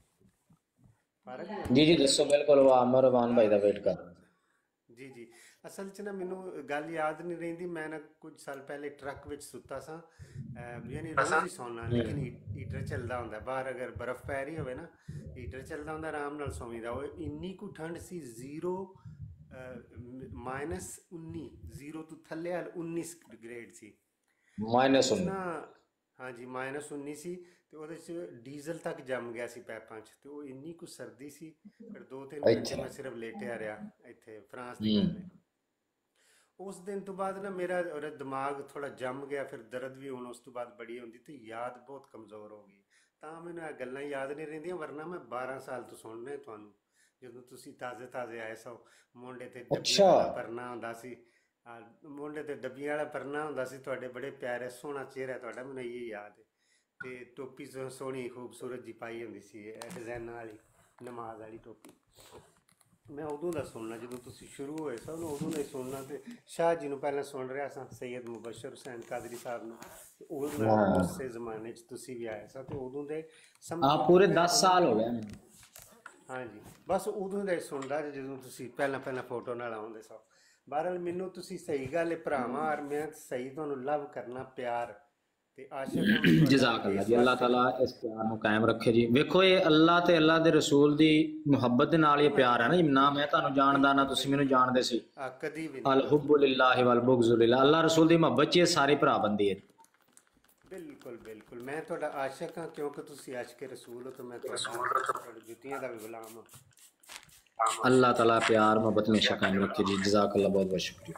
ਜੀ ਜੀ ਦੱਸੋ। ਬਿਲਕੁਲ, ਆਮਰ ਰਵਾਨ ਭਾਈ ਦਾ ਵੇਟ ਕਰ ਰਿਹਾ। ਜੀ ਜੀ, ਅਸਲ 'ਚ ਨਾ ਮੈਨੂੰ ਗੱਲ ਯਾਦ ਨਹੀਂ ਰਹਿੰਦੀ। ਮੈਂ ਨਾ ਕੁਝ ਸਾਲ ਪਹਿਲੇ ਟਰੱਕ ਵਿੱਚ ਸੁੱਤਾ ਸਾਂ, ਯਾਨੀ ਰੋਜ਼ ਹੀ ਸੌਣਾ, ਲੇਕਿਨ ਹੀਟਰ ਚੱਲਦਾ ਹੁੰਦਾ ਬਾਹਰ। ਅਗਰ ਬਰਫ਼ ਪੈ ਰਹੀ ਹੋਵੇ ਨਾ, ਹੀਟਰ ਚੱਲਦਾ ਹੁੰਦਾ, ਆਰਾਮ ਨਾਲ ਸੌਂਈਦਾ। ਉਹ ਇੰਨੀ ਕੁ ਠੰਡ ਸੀ, ਜ਼ੀਰੋ ਮਾਈਨਸ ਉੱਨੀ, ਜ਼ੀਰੋ ਤੋਂ ਥੱਲੇ ਹਾਲ ਉੱਨੀ ਗ੍ਰੇਡ ਸੀ। ਮਾਈਨਸ ਉੱਨੀ, ਹਾਂਜੀ ਮਾਈਨਸ ਉੱਨੀ ਸੀ। ਤੇ ਉਹਦੇ 'ਚ ਡੀਜ਼ਲ ਤੱਕ ਜੰਮ ਗਿਆ ਸੀ ਪੈਪਾਂ 'ਚ। ਤੇ ਉਹ ਇੰਨੀ ਕੁ ਸਰਦੀ ਸੀ। ਫਿਰ ਦੋ ਤਿੰਨ ਘੰਟੇ ਮੈਂ ਸਿਰਫ ਲੇਟਿਆ ਰਿਹਾ। ਇੱਥੇ ਫਰਾਂਸ ਦੀ ਗੱਲ ਹੈ। ਉਸ ਦਿਨ ਤੋਂ ਬਾਅਦ ਨਾ ਮੇਰਾ ਦਿਮਾਗ ਥੋੜਾ ਜੰਮ ਗਿਆ। ਫਿਰ ਦਰਦ ਵੀ ਹੁਣ ਉਸ ਤੋਂ ਬਾਅਦ ਬੜੀ ਹੁੰਦੀ, ਤੇ ਯਾਦ ਬਹੁਤ ਕਮਜ਼ੋਰ ਹੋ ਗਈ। ਤਾਂ ਮੈਨੂੰ ਇਹ ਗੱਲਾਂ ਯਾਦ ਨਹੀਂ ਰਹਿੰਦੀਆਂ, ਵਰਨਾ ਮੈਂ ਬਾਰਾਂ ਸਾਲ ਤੋਂ ਸੁਣ ਰਿਹਾ ਤੁਹਾਨੂੰ। ਜਦੋਂ ਤੁਸੀਂ ਤਾਜ਼ੇ ਤਾਜ਼ੇ ਆਏ ਸੋ, ਮੁੰਡੇ ਤੇ ਡੱਬੀਆਂ ਵਾਲਾ ਪਰਨਾ ਹੁੰਦਾ ਸੀ। ਮੁੰਡੇ ਤੇ ਡੱਬੀਆਂ ਵਾਲਾ ਪਰਨਾ ਹੁੰਦਾ ਸੀ ਤੁਹਾਡੇ, ਬੜੇ ਪਿਆਰੇ ਸੋਹਣਾ ਚਿਹਰਾ ਤੁਹਾਡਾ, ਮੈਨੂੰ ਇਹ ਯਾਦ ਹੈ। ਤੇ ਟੋਪੀ ਸੋਹਣੀ ਖੂਬਸੂਰਤ ਜੀ ਪਾਈ ਹੁੰਦੀ ਸੀ, ਡਿਜ਼ਾਈਨਾਂ ਵਾਲੀ, ਨਮਾਜ਼ ਵਾਲੀ ਟੋਪੀ। ਮੈਂ ਉਦੋਂ ਦਾ ਸੁਣਨਾ, ਜਦੋਂ ਤੁਸੀਂ ਸ਼ੁਰੂ ਹੋਏ ਸਭ ਨੂੰ ਉਦੋਂ ਦਾ ਹੀ ਸੁਣਨਾ। ਤੇ ਸ਼ਾਹ ਜੀ ਨੂੰ ਪਹਿਲਾਂ ਸੁਣ ਰਿਹਾ ਸਾਂ, ਸੈਯਦ ਮੁਬਸ਼ਰ ਹੁਸੈਨ ਕਾਦਰੀ ਸਾਹਿਬ ਨੂੰ। ਉਹ ਉਸੇ ਜ਼ਮਾਨੇ 'ਚ ਤੁਸੀਂ ਵੀ ਆਏ ਸਾਂ, ਤੇ ਉਦੋਂ ਦੇ ਹਾਂ ਪੂਰੇ ਦਸ ਸਾਲ ਹੋ ਗਏ। ਹਾਂਜੀ, ਬਸ ਉਦੋਂ ਦਾ ਹੀ ਸੁਣਦਾ ਜਦੋਂ ਤੁਸੀਂ ਪਹਿਲਾਂ ਪਹਿਲਾਂ ਫੋਟੋ ਨਾਲ ਆਉਂਦੇ ਸੋ। ਬਹਰਹਾਲ ਮੈਨੂੰ ਤੁਸੀਂ ਸਹੀ ਗੱਲ ਹੈ ਭਰਾਵਾਂ, ਔਰ ਮੈਂ ਸਹੀ ਤੁਹਾਨੂੰ ਲਵ ਕਰਨਾ, ਪਿਆਰ ਤੇ ਆਸ਼ਿਕ। ਜਜ਼ਾਕ ਅੱਲਾ ਜੀ, ਅੱਲਾਹ ਤਾਲਾ ਇਸ ਪਿਆਰ ਨੂੰ ਕਾਇਮ ਰੱਖੇ ਜੀ। ਵੇਖੋ, ਇਹ ਅੱਲਾਹ ਤੇ ਅੱਲਾਹ ਦੇ ਰਸੂਲ ਦੀ ਮੁਹੱਬਤ ਦੇ ਨਾਲ ਇਹ ਪਿਆਰ ਹੈ ਨਾ ਜੀ। ਨਾ ਮੈਂ ਤੁਹਾਨੂੰ ਜਾਣਦਾ, ਨਾ ਤੁਸੀਂ ਮੈਨੂੰ ਜਾਣਦੇ ਸੀ। ਕਦੀ ਵੀ ਅਲ ਹੁੱਬੁ ਲਿਲਾਹਿ ਵਲ ਬੁਗਜ਼ੁ ਲਿਲਾਹ। ਅੱਲਾਹ ਰਸੂਲ ਦੀ ਮੁਹੱਬਤ 'ਚ ਇਹ ਸਾਰੀ ਭਰਾ ਬੰਦੀ ਹੈ। ਬਿਲਕੁਲ ਬਿਲਕੁਲ, ਮੈਂ ਤੁਹਾਡਾ ਆਸ਼ਿਕ ਹਾਂ, ਕਿਉਂਕਿ ਤੁਸੀਂ ਆਸ਼ਿਕ ਰਸੂਲ ਹੋ। ਤੇ ਮੈਂ ਤੁਹਾਡੀ ਜੁੱਤੀਆਂ ਦਾ ਵੀ ਗੁਲਾਮ ਹਾਂ। ਅੱਲਾਹ ਤਾਲਾ प्यार मोहब्बत हमेशा कायम रखे जी। जज़ाक अल्लाह, बहुत बहुत शुक्रिया।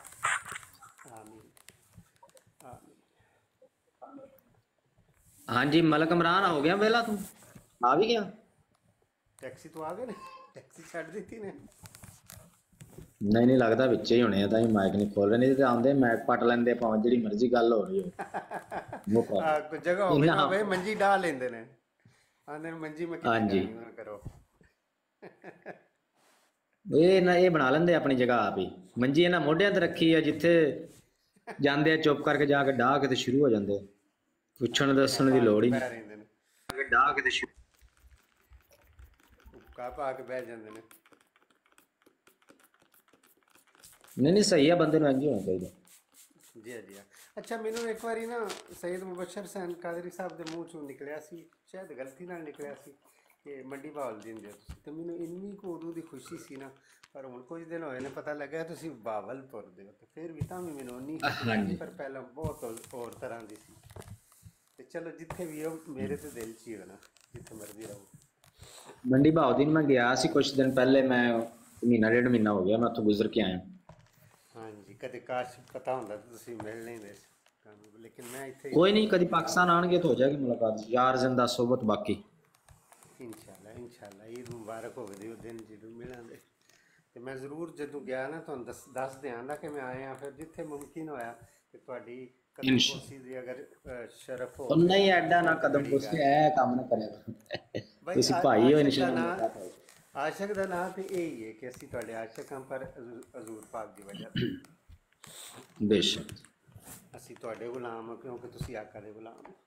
हाँ जी, मलक इमरान हो गया वेला, तू आ भी गया? टैक्सी तो आ गए ने, टैक्सी छड़ दी ने। नहीं नहीं लगता विच ही होने, तां माइक नहीं खोल रहे, नहीं तो आंदे माइक पट लेंदे, भावें जिहड़ी मर्जी गल हो रही हो। कोई जगह होवे ना होवे, मंजी ढा लेंदे ने, आंदे ने मंजी में हाँ जी ना करो। ਇਹ ਨਾ ਇਹ ਬਣਾ ਲੈਂਦੇ ਆਪਣੀ ਜਗ੍ਹਾ ਆਪ ਹੀ। ਮੰਜੀ ਇਹਨਾਂ ਮੋਢਿਆਂ ਤੇ ਰੱਖੀ ਆ, ਜਿੱਥੇ ਜਾਂਦੇ ਆ ਚੁੱਪ ਕਰਕੇ ਜਾ ਕੇ ਡਾਹ ਕੇ ਤੇ ਸ਼ੁਰੂ ਹੋ ਜਾਂਦੇ, ਪੁੱਛਣ ਦੱਸਣ ਦੀ ਲੋੜ ਹੀ ਨਹੀਂ। ਡਾਹ ਕੇ ਤੇ ਕਾ ਪਾ ਕੇ ਬਹਿ ਜਾਂਦੇ ਨੇ। ਨਹੀਂ ਨਹੀਂ ਸਹੀ ਆ, ਬੰਦੇ ਨੂੰ ਇੰਝ ਹੋਣਾ ਚਾਹੀਦਾ। ਜੀ ਜੀ। ਅੱਛਾ, ਮੈਨੂੰ ਇੱਕ ਵਾਰੀ ਨਾ ਸੈਯਦ ਮੁਬਸ਼ਰ ਹੁਸੈਨ ਕਾਦਰੀ ਸਾਹਿਬ ਦੇ ਮੂੰਹ ਚੋਂ ਨਿਕਲਿਆ ਸੀ, ਸ਼ਾਇਦ ਗਲਤੀ ਨਾਲ ਨਿਕਲਿਆ ਸੀ, ਕਿ ਮੰਡੀ ਬਾਵਲ ਦਿੰਦੇ ਹੋ ਤੁਸੀਂ। ਤੇ ਮੈਨੂੰ ਇੰਨੀ ਕੁ ਉਦੋਂ ਦੀ ਖੁਸ਼ੀ ਸੀ ਨਾ, ਪਰ ਹੁਣ ਕੁਝ ਦਿਨ ਹੋਏ ਨੇ ਪਤਾ ਲੱਗਾ ਤੁਸੀਂ ਬਾਵਲਪੁਰ ਦੇ ਹੋ। ਤੇ ਫਿਰ ਵੀ ਤਾਂ ਵੀ ਮੈਨੂੰ ਉਨੀ ਖੁਸ਼ੀ, ਪਰ ਪਹਿਲਾਂ ਬਹੁਤ ਹੋਰ ਤਰ੍ਹਾਂ ਦੀ ਸੀ। ਤੇ ਚਲੋ ਜਿੱਥੇ ਵੀ ਹੋ, ਮੇਰੇ ਤੇ ਦਿਲ 'ਚ ਹੀ ਹੋਣਾ, ਜਿੱਥੇ ਮਰਜ਼ੀ ਰਹੋ। ਮੰਡੀ ਬਾਉਦੀਨ ਮੈਂ ਗਿਆ ਸੀ ਕੁਛ ਦਿਨ ਪਹਿਲੇ, ਮੈਂ ਮਹੀਨਾ ਡੇਢ ਮਹੀਨਾ ਹੋ ਗਿਆ ਮੈਂ ਉੱਥੋਂ ਗੁਜ਼ਰ ਕੇ ਆਇਆ। ਹਾਂਜੀ, ਕਦੇ ਕਾਸ਼ ਪਤਾ ਹੁੰਦਾ ਤਾਂ ਤੁਸੀਂ ਮਿਲ ਨਹੀਂ ਦੇ ਸੀ, ਲੇਕਿਨ ਮੈਂ ਇੱਥੇ ਕੋਈ ਨਹੀਂ, ਕਦੀ ਪਾਕਿਸਤਾਨ ਆਣਗੇ ਤਾਂ ਹੋ ਜਾਏਗੀ ਮੁਲਾਕਾਤ। ਯਾਰ ਜ਼ਿੰਦਾ ਸੋਬਤ ਬਾਕੀ। ਇੰਸ਼ਾਅੱਲਾ ਇੰਸ਼ਾਅੱਲਾ, ਈਦ ਮੁਬਾਰਕ ਹੋਵੇ ਉਹ ਦਿਨ ਜਦੋਂ ਮਿਲਾਂਗੇ। ਤੇ ਮੈਂ ਜ਼ਰੂਰ ਜਦੋਂ ਗਿਆ ਨਾ ਤੁਹਾਨੂੰ ਦੱਸ ਦੱਸ ਦਿਆਂਗਾ ਕਿ ਮੈਂ ਆਇਆ। ਫਿਰ ਜਿੱਥੇ ਮੁਮਕਿਨ ਹੋਇਆ ਕਿ ਤੁਹਾਡੀ ਕਦਮ ਕੁਰਸੀ ਦੀ ਅਗਰ ਸ਼ਰਫ ਹੋ। ਨਹੀਂ ਐਡਾ ਨਾ ਕਦਮ ਕੁਰਸੀ ਐ ਕੰਮ ਨਾ ਕਰਿਆ, ਤੁਸੀਂ ਭਾਈ ਹੋ ਇਨਸ਼ਾਅੱਲਾ। ਆਸ਼ਿਕ ਦਾ ਨਾਂ ਤੇ ਇਹ ਹੀ ਹੈ ਕਿ ਅਸੀਂ ਤੁਹਾਡੇ ਆਸ਼ਿਕ ਹਾਂ, ਪਰ ਹਜ਼ੂਰ ਪਾਕ ਦੀ ਵਜ੍ਹਾ ਤੋਂ। ਬੇਸ਼ੱਕ ਅਸੀਂ ਤੁਹਾਡੇ ਗੁਲਾਮ ਹਾਂ, ਕਿਉਂਕਿ ਤੁਸੀਂ ਆਕਾ ਦੇ ਗੁਲਾਮ ਹੋ।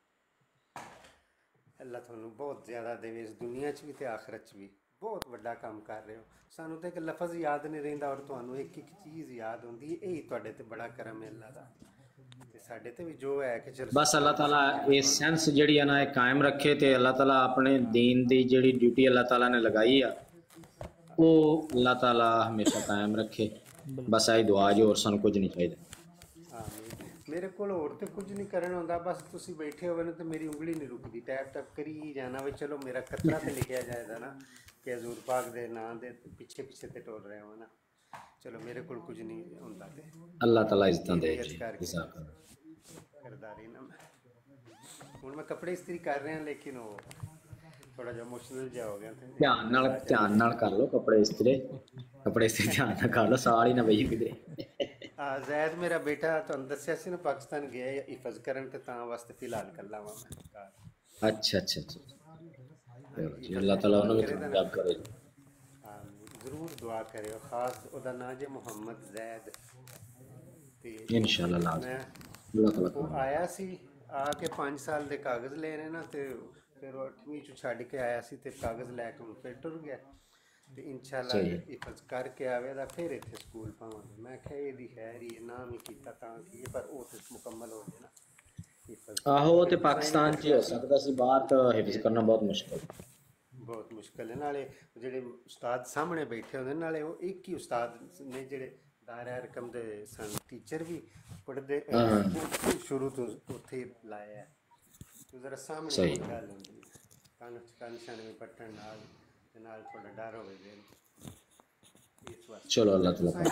ਅੱਲਾ ਤੁਹਾਨੂੰ ਬਹੁਤ ਜ਼ਿਆਦਾ ਦੇਵੇ, ਇਸ ਦੁਨੀਆ 'ਚ ਵੀ ਤੇ ਆਖਰਤ 'ਚ ਵੀ। ਬਹੁਤ ਵੱਡਾ ਕੰਮ ਕਰ ਰਹੇ ਹੋ। ਸਾਨੂੰ ਤਾਂ ਇੱਕ ਲਫ਼ਜ਼ ਯਾਦ ਨਹੀਂ ਰਹਿੰਦਾ, ਔਰ ਤੁਹਾਨੂੰ ਇੱਕ ਇੱਕ ਚੀਜ਼ ਯਾਦ ਹੁੰਦੀ ਹੈ। ਇਹ ਤੁਹਾਡੇ ਤੇ ਬੜਾ ਕਰਮ ਹੈ ਅੱਲਾ ਦਾ। ਤੇ ਸਾਡੇ ਤੇ ਵੀ ਜੋ ਹੈ ਕਿ ਚਲੋ ਬਸ ਅੱਲਾਹ ਤਾਲਾ ਇਹ ਸੈਂਸ ਜਿਹੜੀ ਹੈ ਨਾ ਇਹ ਕਾਇਮ ਰੱਖੇ। ਤੇ ਅੱਲਾਹ ਤਾਲਾ ਆਪਣੇ ਦੀਨ ਦੀ ਜਿਹੜੀ ਡਿਊਟੀ ਅੱਲਾਹ ਤਾਲਾ ਨੇ ਲਗਾਈ ਆ, ਉਹ ਅੱਲਾਹ ਤਾਲਾ ਹਮੇਸ਼ਾ ਕਾਇਮ ਰੱਖੇ। ਬਸ ਆਹੀ ਦੁਆ ਜੋ, ਹੋਰ ਸਾਨੂੰ ਕੁਝ ਨਹੀਂ ਚਾਹੀਦਾ। ਮੇਰੇ ਕੋਲ ਹੋਰ ਤੇ ਕੁਝ ਨਹੀਂ ਕਰਨ ਹੁੰਦਾ, ਬਸ ਤੁਸੀਂ ਬੈਠੇ ਹੋਵੇ ਨਾ ਤੇ ਮੇਰੀ ਉਂਗਲੀ ਨਹੀਂ ਰੁਕਦੀ, ਟੈਪ ਟੈਪ ਕਰੀ ਜਾਣਾ ਵੀ। ਚਲੋ ਮੇਰਾ ਖਤਰਾ ਤੇ ਲਿਖਿਆ ਜਾਏਗਾ ਨਾ ਕਿ ਹਜ਼ੂਰ ਪਾਕ ਦੇ ਨਾਂ ਦੇ ਪਿੱਛੇ ਪਿੱਛੇ ਤੇ ਟੁਰ ਰਿਹਾ ਹਾਂ ਨਾ। ਚਲੋ ਮੇਰੇ ਕੋਲ ਕੁਝ ਨਹੀਂ ਹੁੰਦਾ। ਤੇ ਅੱਲਾਹ ਤਾਲਾ ਇੱਜ਼ਤਾਂ ਦੇ ਜੀ। ਕਰਦਾਰੀ ਨਾ। ਹੁਣ ਮੈਂ ਕੱਪੜੇ ਇਸਤਰੀ ਕਰ ਰਿਹਾ, ਲੇਕਿਨ ਉਹ थोड़ा जिहा इमोशनल जिहा हो गया थे ध्यान नाल ध्यान नाल कर लो कपड़े इस्त्रे कपड़े इस्त्रे ध्यान नाल कर लो साल ही ना बही किधरे आ जैद मेरा बेटा ਤੁਹਾਨੂੰ ਦੱਸਿਆ ਸੀ ਨਾ ਪਾਕਿਸਤਾਨ ਗਿਆ ਹੈ ਹਿਫਜ਼ ਕਰਨ ਤੇ ਤਾਂ ਵਾਸਤੇ ਫਿਲਹਾਲ ਕੱਲਾ ਵਾਂ ਮੈਂ ਘਰ। अच्छा अच्छा अच्छा जी अल्लाह ताला उन्हें भी कामयाब करे। ਜ਼ਰੂਰ ਦੁਆ ਕਰਿਓ ਖਾਸ ਉਹਦਾ ਨਾਂ ਜੇ ਮੁਹੰਮਦ ਜ਼ੈਦ ਤੇ इंशाल्लाह ਮੈਂ अल्लाह ताला ਉਹ ਆਇਆ ਸੀ ਆ ਕੇ ਪੰਜ ਸਾਲ ਦੇ ਕਾਗਜ਼ ਲੈਣੇ ਨਾ ਤੇ ਫਿਰ ਉਹ ਅੱਠਵੀਂ ਚ ਛੱਡ ਕੇ ਆਇਆ ਸੀ ਤੇ ਕਾਗਜ਼ ਲੈ ਕੇ ਹੁਣ ਫਿਰ ਟੁਰ ਗਿਆ ਤੇ ਇਨਸ਼ਾਅੱਲਾ ਹਿਫਜ਼ ਕਰਕੇ ਆਵੇ ਤਾਂ ਫਿਰ ਇੱਥੇ ਸਕੂਲ ਪਾਵਾਂਗੇ। ਮੈਂ ਕਿਹਾ ਇਹਦੀ ਖੈਰ ਹੀ ਨਾਮ ਹੀ ਕੀਤਾ ਤਾਂ ਕੀ ਪਰ ਉਹ ਤੇ ਮੁਕੰਮਲ ਹੋ ਜਾਏ ਨਾ ਹਿਫਜ਼। ਆਹੋ ਤੇ ਪਾਕਿਸਤਾਨ ਚ ਹੋ ਸਕਦਾ ਸੀ ਬਾਹਰ ਤਾਂ ਹਿਫਜ਼ ਕਰਨਾ ਬਹੁਤ ਮੁਸ਼ਕਿਲ ਬਹੁਤ ਮੁਸ਼ਕਿਲ ਹੈ। ਨਾਲੇ ਜਿਹੜੇ ਉਸਤਾਦ ਸਾਹਮਣੇ ਬੈਠੇ ਹੁੰਦੇ ਨਾਲੇ ਉਹ ਇੱਕ ਹੀ ਉਸਤਾਦ ਨੇ ਜਿਹੜੇ ਦਾਇਰਾ ਰਕਮ ਦੇ ਸਨ ਟੀਚਰ ਵੀ ਪੜ੍ਹਦੇ ਸ਼ੁਰੂ ਤੋਂ ਉੱਥੇ ਲਾਇਆ ਤੇ ਜ਼ਰਾ ਸਾਹਮਣੇ ਗੱਲ ਹੁੰਦੀ ਕੰਨ ਕੰਨ ਛਾਣੇ ਪੱਟਣ ਨਾਲ ਤੇ ਨਾਲ ਥੋੜਾ ਡਰ ਹੋਵੇ ਜੇ ਇਸ ਵਾਰ ਚਲੋ ਅੱਲਾਹ ਤਾਲਾ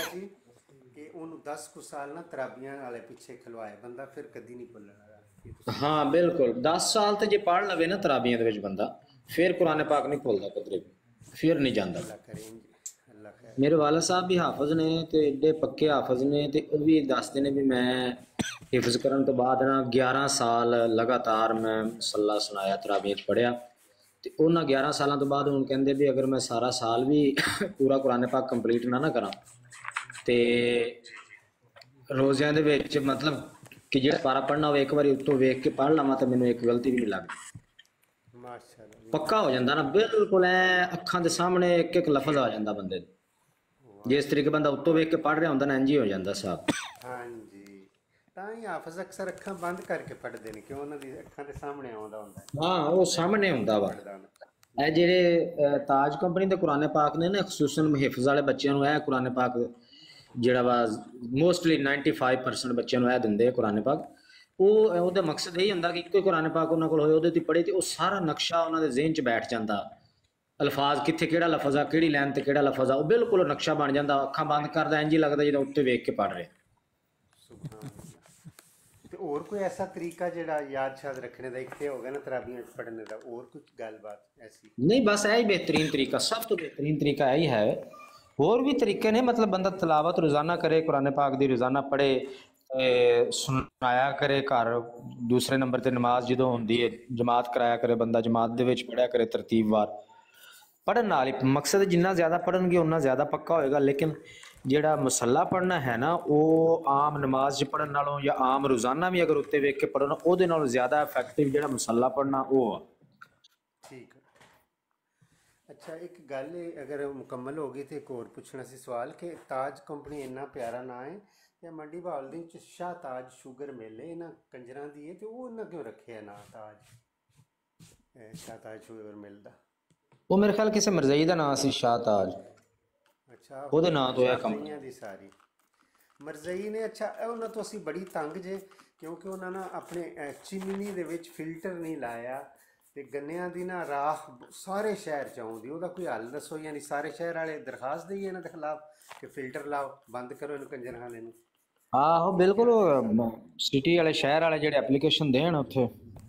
ਕਿ ਉਹਨੂੰ ਦਸ ਕੁ ਸਾਲ ਨਾ ਤਰਾਬੀਆਂ ਵਾਲੇ ਪਿੱਛੇ ਖਲਵਾਏ ਬੰਦਾ ਫਿਰ ਕਦੀ ਨਹੀਂ ਭੁੱਲਣਾ। हाँ बिल्कुल दस साल तो जे पढ़ लवे ना तराबियां दे विच बंदा फिर कुरान पाक नहीं भुलदा कदरे भी फिर नहीं जांदा। मेरे वाला साहब भी हाफिज ने ते एडे पक्के हाफिज ने ते वो भी दसदे ने भी मैं हिफ्ज करन तो बाद ना ग्यारह साल लगातार मैं सल्ला सुनाया तराबियां पढ़िया ते उन्हां ग्यारह सालों तो बाद हुण कहंदे भी अगर मैं सारा साल भी पूरा कुरान पाक कंप्लीट ना ना करा ते रोज़ियां दे विच मतलब कि जो पारा पढ़ना हो एक बार उत्तों वेख के पढ़ लवां तो मैनूं एक गलती भी नहीं लगती पक्का हो जाता ना बिल्कुल ऐ अखां दे सामने एक एक लफज आ जाता बंदे जिस तरीके बंदा उत्तों वेख के पढ़ रहा होंदा ना इंज ही हो जाता साहब। हाँ जी तां ही हाफिज अक्सर अखां बंद करके पढ़दे ने क्यों उन्हां दी अखां दे सामने आउंदा हुंदा। हाँ वो सामने हुंदा वा ए जेहड़े ताज कंपनी दे कुरान पाक ने ना खसूसन हिफ्ज वाले बच्चों नूं ए कुरान पाक ਜਿਹੜਾ ਵਾ ਮੋਸਟਲੀ ਨਾਈਨਟੀ ਫਾਈਵ ਪਰਸੈਂਟ ਬੱਚਿਆਂ ਨੂੰ ਇਹ ਦਿੰਦੇ ਆ ਕੁਰਾਨ ਪਾਕ ਉਹ ਉਹਦਾ ਮਕਸਦ ਇਹ ਹੁੰਦਾ ਕਿ ਇੱਕੋ ਹੀ ਕੁਰਾਨ ਪਾਕ ਉਹਨਾਂ ਕੋਲ ਹੋਏ ਉਹਦੇ ਤੇ ਪੜ੍ਹੇ ਤੇ ਉਹ ਸਾਰਾ ਨਕਸ਼ਾ ਉਹਨਾਂ ਦੇ ਜ਼ਿਹਨ 'ਚ ਬੈਠ ਜਾਂਦਾ ਅਲਫਾਜ਼ ਕਿੱਥੇ ਕਿਹੜਾ ਲਫ਼ਜ਼ ਆ ਕਿਹੜੀ ਲਾਈਨ ਤੇ ਕਿਹੜਾ ਲਫ਼ਜ਼ ਆ ਉਹ ਬਿਲਕੁਲ ਨਕਸ਼ਾ ਬਣ ਜਾਂਦਾ ਅੱਖਾਂ ਬੰਦ ਕਰਦਾ ਇੰਜ ਹੀ ਲੱਗਦਾ ਜਿੱਦਾਂ ਉੱਤੇ ਵੇਖ ਕੇ ਪੜ੍ਹ ਰਿਹਾ। ਤੇ ਹੋਰ ਕੋਈ ਐਸਾ ਤਰੀਕਾ ਜਿਹੜਾ ਯਾਦ ਸ਼ਾਦ ਰੱਖਣੇ ਦਾ ਇੱਥੇ ਹੋ ਗਿਆ ਨਾ ਤਰਾਬੀਆਂ 'ਚ ਪੜ੍ਹਨੇ ਦਾ ਹੋਰ ਕੁਝ ਗੱਲਬਾਤ ਐਸੀ ਨਹੀਂ ਬਸ ਇਹ ਹੀ ਬਿਹਤਰੀਨ ਤਰੀਕਾ ਸਭ ਤੋਂ ਬਿਹਤਰੀਨ ਤਰੀਕਾ ਇਹ ਹੀ ਹੈ। ਹੋਰ भी तरीके ने मतलब बंदा तलावत रोज़ाना करे कुरान पाक दी रोज़ाना पढ़े सुनाया करे घर दूसरे नंबर ते नमाज जो होंदी है जमात कराया करे बंदा जमात दे विच पढ़िया करे तरतीब वार पढ़न नाल ही मकसद जिन्ना ज़्यादा पढ़नगे उन्ना ज़्यादा पक्का होएगा। लेकिन जिहड़ा मसला पढ़ना है ना वो आम नमाज च पढ़न नालों या आम रोज़ाना भी अगर उत्ते वेख के पढ़ो ना उहदे नालों ज़्यादा इफैक्टिव जिहड़ा मसला पढ़ना वो ठीक। अच्छा एक गल अगर मुकम्मल हो गई तो एक और पूछना सी सवाल कि ताज कंपनी इन्ना प्यारा ना है या मंडी बहाल दे विच शाह ताज शुगर मिल है इन्हां कंजरां दी है तो वो इन्हां क्यों रखे ना ताज शाह ताज शुगर मिल दा वो मेरे ख्याल किसी मरज़ई दा नाम सी शाह ताज। अच्छा ਉਹਦੇ ਨਾਂ ਤੋਂ ਇਹ ਕੰਪਨੀਆਂ ਦੀ ਸਾਰੀ ਮਰਜ਼ਈ ਨੇ। ਅੱਛਾ ਉਹਨਾਂ ਤੋਂ ਅਸੀਂ ਬੜੀ ਤੰਗ ਜੇ ਕਿਉਂਕਿ ਉਹਨਾਂ ਨੇ ਆਪਣੇ ਚਿਮਨੀ ਦੇ ਵਿੱਚ ਫਿਲਟਰ ਨਹੀਂ ਲਾਇਆ ਤੇ ਗੰਨਿਆਂ ਦੀ ਨਾ ਰਾਖ ਸਾਰੇ ਸ਼ਹਿਰ ਚ ਆਉਂਦੀ ਉਹਦਾ ਕੋਈ ਹੱਲ ਦੱਸੋ ਯਾਨੀ ਸਾਰੇ ਸ਼ਹਿਰ ਵਾਲੇ ਦਰਖਾਸਤ ਦੇਈਏ ਇਹਨਾਂ ਦੇ ਖਿਲਾਫ ਕਿ ਫਿਲਟਰ ਲਾਓ ਬੰਦ ਕਰੋ ਇਹਨੂੰ ਕੰਜਰਖਾਨੇ ਨੂੰ। ਆਹੋ ਬਿਲਕੁਲ ਸਿਟੀ ਵਾਲੇ ਸ਼ਹਿਰ ਵਾਲੇ ਜਿਹੜੇ ਐਪਲੀਕੇਸ਼ਨ ਦੇਣ ਉੱਥੇ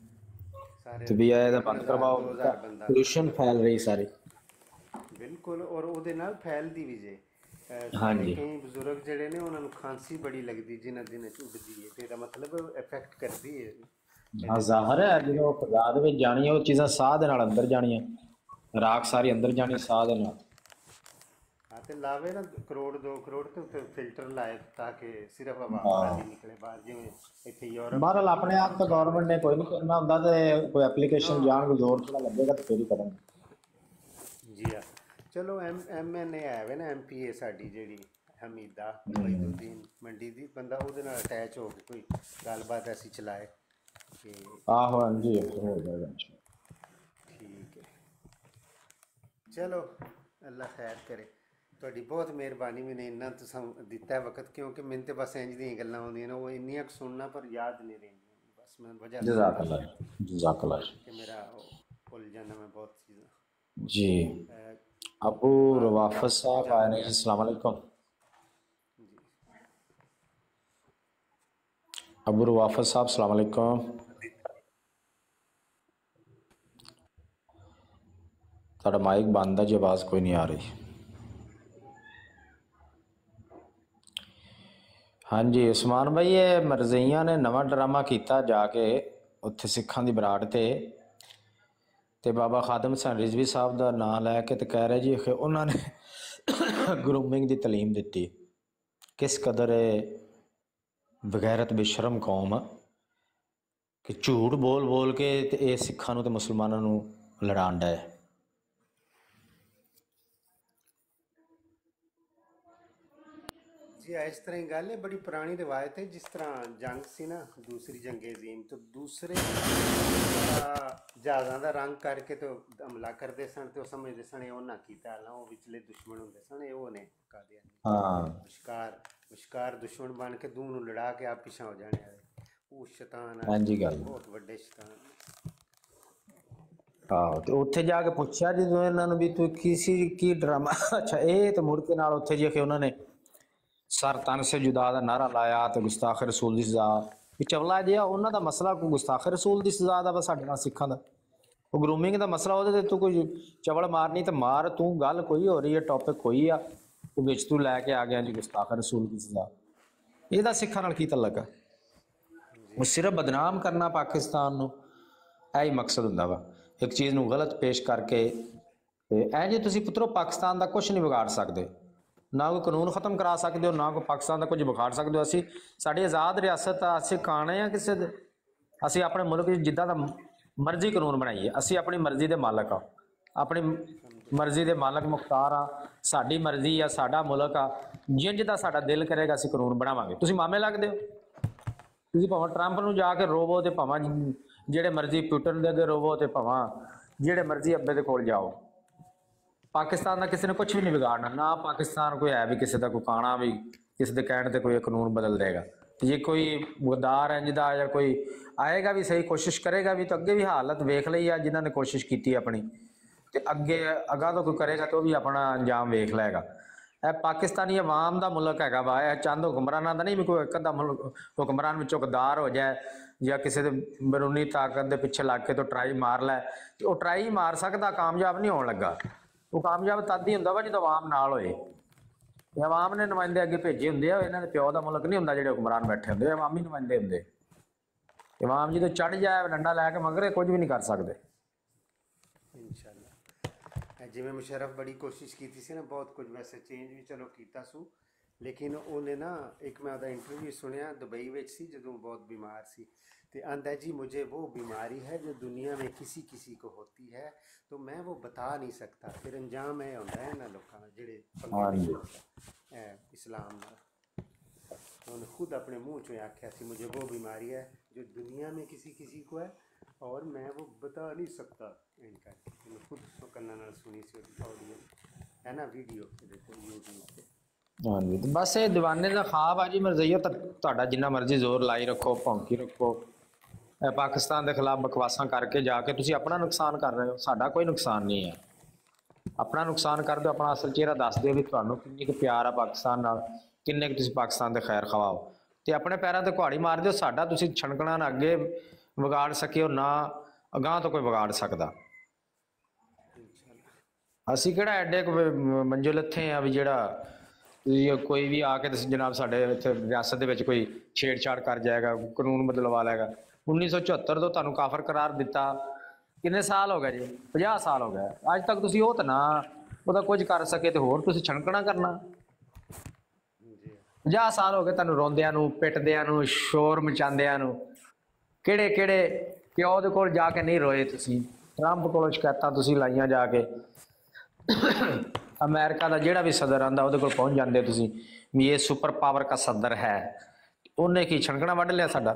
ਤੇ ਵੀ ਇਹਦਾ ਬੰਦ ਕਰਵਾਓ ਪੋਲੂਸ਼ਨ ਫੈਲ ਰਹੀ ਸਾਰੀ ਬਿਲਕੁਲ ਔਰ ਉਹਦੇ ਨਾਲ ਫੈਲਦੀ ਵੀ ਜੇ। ਹਾਂਜੀ ਕਈ ਬਜ਼ੁਰਗ ਜਿਹੜੇ ਨੇ ਉਹਨਾਂ ਨੂੰ ਖਾਂਸੀ ਬੜੀ ਲੱਗਦੀ ਜਿਨ੍ਹਾਂ ਦਿਨਾਂ ਚ ਉੱਡਦੀ ਹੈ ਤੇ ਇਹਦਾ ਮਤਲਬ ਇਫੈਕਟ ਕਰਦੀ ਹੈ। हाँ जाहिर है जो खुदा दे विच जानी है वो चीज़ां साह दे नाल अंदर जानियां राख सारी अंदर जानी साह दे नाल। हाँ तो लावे ना करोड़ दो करोड़ तो फिल्टर लाए ताकि सिर्फ हवा बाहर निकले बाहर जिवें इत्थे यूरोप बहरहाल अपने आप तो गवर्नमेंट ने कोई नहीं करना हुंदा ते कोई एप्लीकेशन जान कोई जोर थोड़ा लगेगा तो फिर ही करेंगे। जी हाँ चलो एम एम एन ए है ना एम पी ए साडी जेहड़ी हमीदा मोइनुद्दीन मंडी दी बंदा ਉਹਦੇ ਨਾਲ ਅਟੈਚ ਹੋ ਕੇ ਕੋਈ ਗੱਲਬਾत ऐसी चलाए आहो हाँ जी हो जाएगा ठीक है। चलो अल्लाह खैर करे ਤੁਹਾਡੀ ਬਹੁਤ ਮਿਹਰਬਾਨੀ ਮੈਨੇ ਇੰਨਾ ਤੁਸੀਂ ਦਿੱਤਾ ਵਕਤ ਕਿਉਂਕਿ ਮੈਨੂੰ ਤੇ ਬਸ ਇੰਜ ਦੀਆਂ ਗੱਲਾਂ ਆਉਂਦੀਆਂ ਨੇ ਉਹ ਇੰਨੀਆਂ ਸੁਣਨਾ ਪਰ ਯਾਦ ਨਹੀਂ ਰਹਿੰਦੀਆਂ ਬਸ ਮੈਂ ਵਜ੍ਹਾ ਜਜ਼ਾਕ ਅੱਲਾ ਜਜ਼ਾਕ ਅੱਲਾ ਕਿ ਮੇਰਾ ਭੁੱਲ ਜਾਣਾ मैं बहुत चीज़ें जी। अबू रवाफत साहब आए हैं अस्सलाम वालेकुम। अबू रवाफत साहब अस्सलाम वालेकुम। ਤੁਹਾਡਾ ਮਾਈਕ ਬੰਦ ਹੈ ਜੀ, ਆਵਾਜ਼ ਕੋਈ ਨਹੀਂ ਆ ਰਹੀ। ਹਾਂਜੀ ਉਸਮਾਨ भाई, ਇਹ ਮਰਜ਼ਈਆਂ ਨੇ ਨਵਾਂ ਡਰਾਮਾ ਕੀਤਾ ਜਾ ਕੇ ਉੱਥੇ ਸਿੱਖਾਂ ਦੀ ਬਰਾੜ ਤੇ ਤੇ ਬਾਬਾ ਖਾਦਮ ਹਸਨ ਰਿਜ਼ਵੀ ਸਾਹਿਬ ਦਾ ਨਾਂ ਲੈ ਕੇ ਤੇ ਕਹਿ ਰਹੇ ਜੀ ਕਿ ਉਹਨਾਂ ਨੇ ਗਰੂਮਿੰਗ ਦੀ ਤਾਲੀਮ ਦਿੱਤੀ। ਕਿਸ ਕਦਰ ਇਹ ਬਗੈਰਤ ਬੇਸ਼ਰਮ ਕੌਮ ਆ ਕਿ ਝੂਠ ਬੋਲ ਬੋਲ ਕੇ ਤੇ ਇਹ ਸਿੱਖਾਂ ਨੂੰ ਤੇ ਮੁਸਲਮਾਨਾਂ ਨੂੰ ਲੜਾਉਣ ਡਿਆ ਹੈ। जी इस तरह ही गल है, बड़ी पुरानी रिवायत है। जिस तरह जंग सी ना दूसरी जंग अजीम, तो दूसरे जहाज़ां दा रंग करके तो हमला करते सन, तो समझते सन उन्हां कीता, हालां वो विचले दुश्मन हुंदे सन, ये वो ने कादियानी हाँ विशकार विशकार दुश्मन बन के दूं नूं लड़ा के आप पिछा हो जाने वाले वो शैतान हाँ जी गल बहुत वड्डे शैतान। ਆਹੋ ਤੇ ਉੱਥੇ ਜਾ ਕੇ ਪੁੱਛਿਆ ਜਦੋਂ ਇਹਨਾਂ ਨੂੰ ਵੀ ਤੂੰ ਕਿਸੇ ਕੀ ਡਰਾਮਾ ਅੱਛਾ ਇਹ ਤੇ ਮੁੜ ਕੇ ਨਾਲ ਉੱਥੇ ਜੇ ਕਿ ਉਹਨਾਂ ਨੇ ਸਰ ਤਨ ਸੇ ਜੁਦਾ ਦਾ ਨਾਰਾ ਲਾਇਆ ਤੇ ਗੁਸਤਾਖ ਰਸੂਲ ਦੀ ਸਜ਼ਾ ਵੀ ਚਵਲਾ ਜਿਹਾ ਉਹਨਾਂ ਦਾ ਮਸਲਾ ਕੋਈ ਗੁਸਤਾਖ ਰਸੂਲ ਦੀ ਸਜ਼ਾ ਦਾ ਵਾ ਸਾਡੇ ਨਾਲ ਸਿੱਖਾਂ ਦਾ ਉਹ ਗਰੂਮਿੰਗ ਦਾ ਮਸਲਾ ਉਹਦੇ ਤੇ ਤੂੰ ਕੋਈ ਚਵਲ ਮਾਰਨੀ ਤੇ ਮਾਰ ਤੂੰ ਗੱਲ ਕੋਈ ਹੋ ਰਹੀ ਹੈ ਟੌਪਿਕ ਕੋਈ ਆ ਉਹ ਵਿੱਚ ਤੂੰ ਲੈ ਕੇ ਆ ਗਿਆ ਜੀ ਗੁਸਤਾਖ ਰਸੂਲ ਦੀ ਸਜ਼ਾ ਇਹਦਾ ਸਿੱਖਾਂ ਨਾਲ ਕੀ ਤਲਕ ਆ ਉਹ ਸਿਰਫ ਬਦਨਾਮ ਕਰਨਾ ਪਾਕਿਸਤਾਨ ਨੂੰ ਇਹ ਹੀ ਮਕਸਦ ਹੁੰਦਾ ਵਾ ਇੱਕ ਚੀਜ਼ ਨੂੰ ਗਲਤ ਪੇਸ਼ ਕਰਕੇ ਤੇ ਐ ਜੇ ਤੁਸੀਂ ਪੁੱਤਰੋ ਪਾਕਿਸਤਾਨ ਦਾ ਕੁਝ ਨਹੀਂ ਵਿਗਾੜ ਸਕਦੇ ਨਾ ਕੋਈ ਕਾਨੂੰਨ ਖਤਮ ਕਰਾ ਸਕਦੇ ਹੋ ਨਾ ਕੋਈ ਪਾਕਿਸਤਾਨ ਦਾ ਕੁਝ ਵਿਗਾੜ ਸਕਦੇ ਹੋ ਅਸੀਂ ਸਾਡੀ ਆਜ਼ਾਦ ਰਿਆਸਤ ਆ ਅਸੀਂ ਕਾਣੇ ਆ ਕਿਸੇ ਦੇ ਅਸੀਂ ਆਪਣੇ ਮੁਲਕ ਵਿੱਚ ਜਿੱਦਾਂ ਦਾ ਮਰਜ਼ੀ ਕਾਨੂੰਨ ਬਣਾਈਏ ਅਸੀਂ ਆਪਣੀ ਮਰਜ਼ੀ ਦੇ ਮਾਲਕ ਆ ਆਪਣੀ ਮਰਜ਼ੀ ਦੇ ਮਾਲਕ ਮੁਖਤਾਰ ਆ ਸਾਡੀ ਮਰਜ਼ੀ ਆ ਸਾਡਾ ਮੁਲਕ ਆ ਜਿੰਜ ਦਾ ਸਾਡਾ ਦਿਲ ਕਰੇਗਾ ਅਸੀਂ ਕਾਨੂੰਨ ਬਣਾਵਾਂਗੇ ਤੁਸੀਂ ਮਾਮੇ ਲੱਗਦੇ ਹੋ ਤੁਸੀਂ ਭਾਵੇਂ ਟਰੰਪ ਨੂੰ ਜਾ ਕੇ ਰੋਵੋ ਤੇ ਭਾਵੇਂ ਜਿਹੜੇ ਮਰਜ਼ੀ ਪੁਟਨ ਦੇ ਅੱਗੇ ਰੋਵੋ ਤੇ ਭਾਵੇਂ ਜਿਹੜੇ ਮਰਜ਼ੀ ਅੱਬੇ ਦੇ ਕੋਲ ਜਾਓ ਪਾਕਿਸਤਾਨ ਦਾ ਕਿਸੇ ਨੇ ਕੁਝ ਵੀ ਨਹੀਂ ਵਿਗਾੜਨਾ ਨਾ ਪਾਕਿਸਤਾਨ ਕੋਈ ਹੈ ਵੀ ਕਿਸੇ ਦਾ ਕੋਈ ਕਾਣਾ ਵੀ ਕਿਸੇ ਦੇ ਕਹਿਣ ਤੇ ਕੋਈ ਕਾਨੂੰਨ ਬਦਲ ਦੇਗਾ ਤੇ ਜੇ ਕੋਈ ਗਦਾਰ ਇੰਜ ਦਾ ਜਾਂ ਕੋਈ ਆਏਗਾ ਵੀ ਸਹੀ ਕੋਸ਼ਿਸ਼ ਕਰੇਗਾ ਵੀ ਤਾਂ ਅੱਗੇ ਵੀ ਹਾਲਤ ਵੇਖ ਲਈ ਆ ਜਿਨ੍ਹਾਂ ਨੇ ਕੋਸ਼ਿਸ਼ ਕੀਤੀ ਆਪਣੀ ਤੇ ਅੱਗੇ ਅਗਾਂਹ ਤੋਂ ਕੋਈ ਕਰੇਗਾ ਤਾਂ ਉਹ ਵੀ ਆਪਣਾ ਅੰਜਾਮ ਵੇਖ ਲਏਗਾ ਇਹ ਪਾਕਿਸਤਾਨੀ ਆਵਾਮ ਦਾ ਮੁਲਕ ਹੈਗਾ ਵਾ ਇਹ ਚੰਦ ਹੁਕਮਰਾਨਾਂ ਦਾ ਨਹੀਂ ਵੀ ਕੋਈ ਇੱਕ ਅੱਧਾ ਮੁਲਕ ਹੁਕਮਰਾਨ ਵਿੱਚੋਂ ਗਦਾਰ ਹੋ ਜਾਏ ਜਾਂ ਕਿਸੇ ਦੇ ਬਰੂਨੀ ਤਾਕਤ ਦੇ ਪਿੱਛੇ ਲੱਗ ਕੇ ਤੋਂ ਟਰਾਈ ਮਾਰ ਲੈ ਤੇ ਉਹ ਟਰਾਈ ਮਾਰ ਸਕਦਾ ਕਾਮਯਾਬ ਨਹੀਂ ਹੋਣ ਲੱਗਾ ਉਹ ਕਾਮਯਾਬ ਤਦ ਹੀ ਹੁੰਦਾ ਵਾ ਜਦੋਂ ਆਵਾਮ ਨਾਲ ਹੋਏ ਆਵਾਮ ਨੇ ਨੁਮਾਇੰਦੇ ਅੱਗੇ ਭੇਜੇ ਹੁੰਦੇ ਆ ਇਹਨਾਂ ਦੇ ਪਿਓ ਦਾ ਮੁਲਕ ਨਹੀਂ ਹੁੰਦਾ ਜਿਹੜੇ ਹੁਕਮਰਾਨ ਬੈਠੇ ਹੁੰਦੇ ਆਵਾਮੀ ਨੁਮਾਇੰਦੇ ਹੁੰਦੇ ਆਵਾਮ ਜਦੋਂ ਚੜ ਜਾਏ ਡੰਡਾ ਲੈ ਕੇ ਮਗਰੇ ਕੁਝ ਵੀ ਨਹੀਂ ਕਰ ਸਕਦੇ इंशाल्लाह जिवें मुशर्रफ बड़ी कोशिश की थी ना बहुत कुछ वैसे चेंज भी चलो कीता सू लेकिन उन्हें ना एक मैं ਉਹਦਾ इंटरव्यू सुनिया दुबई ਵਿੱਚ ਸੀ ਜਦੋਂ बहुत बीमार सी तो आंदा जी मुझे वो बीमारी है जो दुनिया में किसी किसी को होती है तो मैं वो बता नहीं सकता फिर अंजाम ਇਹ ਹੁੰਦਾ ਹੈ ਨਾ ਲੋਕਾਂ ਦਾ ਜਿਹੜੇ इस्लाम ਨਾਲ उन्होंने खुद अपने मुंह चो आख्या सी मुझे वो बीमारी है जो दुनिया में किसी किसी को है और मैं वो बता नहीं सकता इनका मैं खुद कन्ना नाल सुनी सी ऑडियो है ना वीडियो देखो यूट्यूब पे ਹਾਂਜੀ ਬਸ ਇਹ ਦੀਵਾਨੇ ਦਾ ਖਾਬ ਆ ਜੀ ਮਰਜ਼ਈਓ ਤੁਹਾਡਾ ਜਿੰਨਾ ਮਰਜ਼ੀ ਜ਼ੋਰ ਲਾਈ ਰੱਖੋ ਭੌਂਕੀ ਰੱਖੋ ਪਾਕਿਸਤਾਨ ਦੇ ਖਿਲਾਫ ਬਕਵਾਸਾਂ ਕਰਕੇ ਜਾ ਕੇ ਤੁਸੀਂ ਆਪਣਾ ਨੁਕਸਾਨ ਕਰ ਰਹੇ ਹੋ ਸਾਡਾ ਕੋਈ ਨੁਕਸਾਨ ਨਹੀਂ ਹੈ ਆਪਣਾ ਨੁਕਸਾਨ ਕਰ ਦਿਓ ਆਪਣਾ ਅਸਲ ਚਿਹਰਾ ਦੱਸ ਦਿਓ ਵੀ ਤੁਹਾਨੂੰ ਕਿੰਨੀ ਕੁ ਪਿਆਰ ਆ ਪਾਕਿਸਤਾਨ ਨਾਲ ਕਿੰਨੇ ਕੁ ਤੁਸੀਂ ਪਾਕਿਸਤਾਨ ਦੇ ਖੈਰ ਖਵਾਓ ਤੇ ਆਪਣੇ ਪੈਰਾਂ ਤੇ ਕੁਹਾੜੀ ਮਾਰ ਦਿਓ ਸਾਡਾ ਤੁਸੀਂ ਛਣਕਣਾ ਨਾ ਅੱਗੇ ਵਿਗਾੜ ਸਕਿਓ ਨਾ ਅਗਾਂਹ ਤੋਂ ਕੋਈ ਵਿਗਾੜ ਸਕਦਾ ਅਸੀਂ ਕਿਹੜਾ ਐਡੇ ਮੰਜੋ ਲੱਥੇ ਆ ਵੀ ਜਿਹੜਾ ਕੋਈ ਵੀ ਆ ਕੇ ਜਨਾਬ ਸਾਡੇ ਇੱਥੇ ਰਿਆਸਤ ਦੇ ਵਿੱਚ ਕੋਈ ਛੇੜਛਾੜ ਕਰ ਜਾਏਗਾ ਕਾਨੂੰਨ ਬਦਲਵਾ ਲਏਗਾ ਉੱਨੀ ਸੌ ਚੁਹੱਤਰ ਤੋਂ ਤੁਹਾਨੂੰ ਕਾਫਰ ਕਰਾਰ ਦਿੱਤਾ ਕਿੰਨੇ ਸਾਲ ਹੋ ਗਏ ਜੀ ਪੰਜਾਹ ਸਾਲ ਹੋ ਗਏ ਅੱਜ ਤੱਕ ਤੁਸੀਂ ਉਹ ਤਾਂ ਨਾ ਉਹਦਾ ਕੁਝ ਕਰ ਸਕੇ ਤੇ ਹੋਰ ਤੁਸੀਂ ਛਣਕਣਾ ਕਰਨਾ ਪੰਜਾਹ ਸਾਲ ਹੋ ਗਏ ਤੁਹਾਨੂੰ ਰੋਂਦਿਆਂ ਨੂੰ ਪਿੱਟਦਿਆਂ ਨੂੰ ਸ਼ੋਰ ਮਚਾਉਂਦਿਆਂ ਨੂੰ ਕਿਹੜੇ ਕਿਹੜੇ ਪਿਓ ਦੇ ਕੋਲ ਜਾ ਕੇ ਨਹੀਂ ਰੋਏ ਤੁਸੀਂ ਟਰੰਪ ਕੋਲ ਸ਼ਿਕਾਇਤਾਂ ਤੁਸੀਂ ਲਾਈਆਂ ਜਾ ਕੇ ਅਮਰੀਕਾ ਦਾ ਜਿਹੜਾ ਵੀ ਸਦਰ ਆਂਦਾ ਉਹਦੇ ਕੋਲ ਪਹੁੰਚ ਜਾਂਦੇ ਤੁਸੀਂ ਵੀ ਇਹ ਸੁਪਰ ਪਾਵਰ ਦਾ ਸਦਰ ਹੈ ਉਹਨੇ ਕੀ ਛਣਕਣਾ ਵੱਢ ਲਿਆ ਸਾਡਾ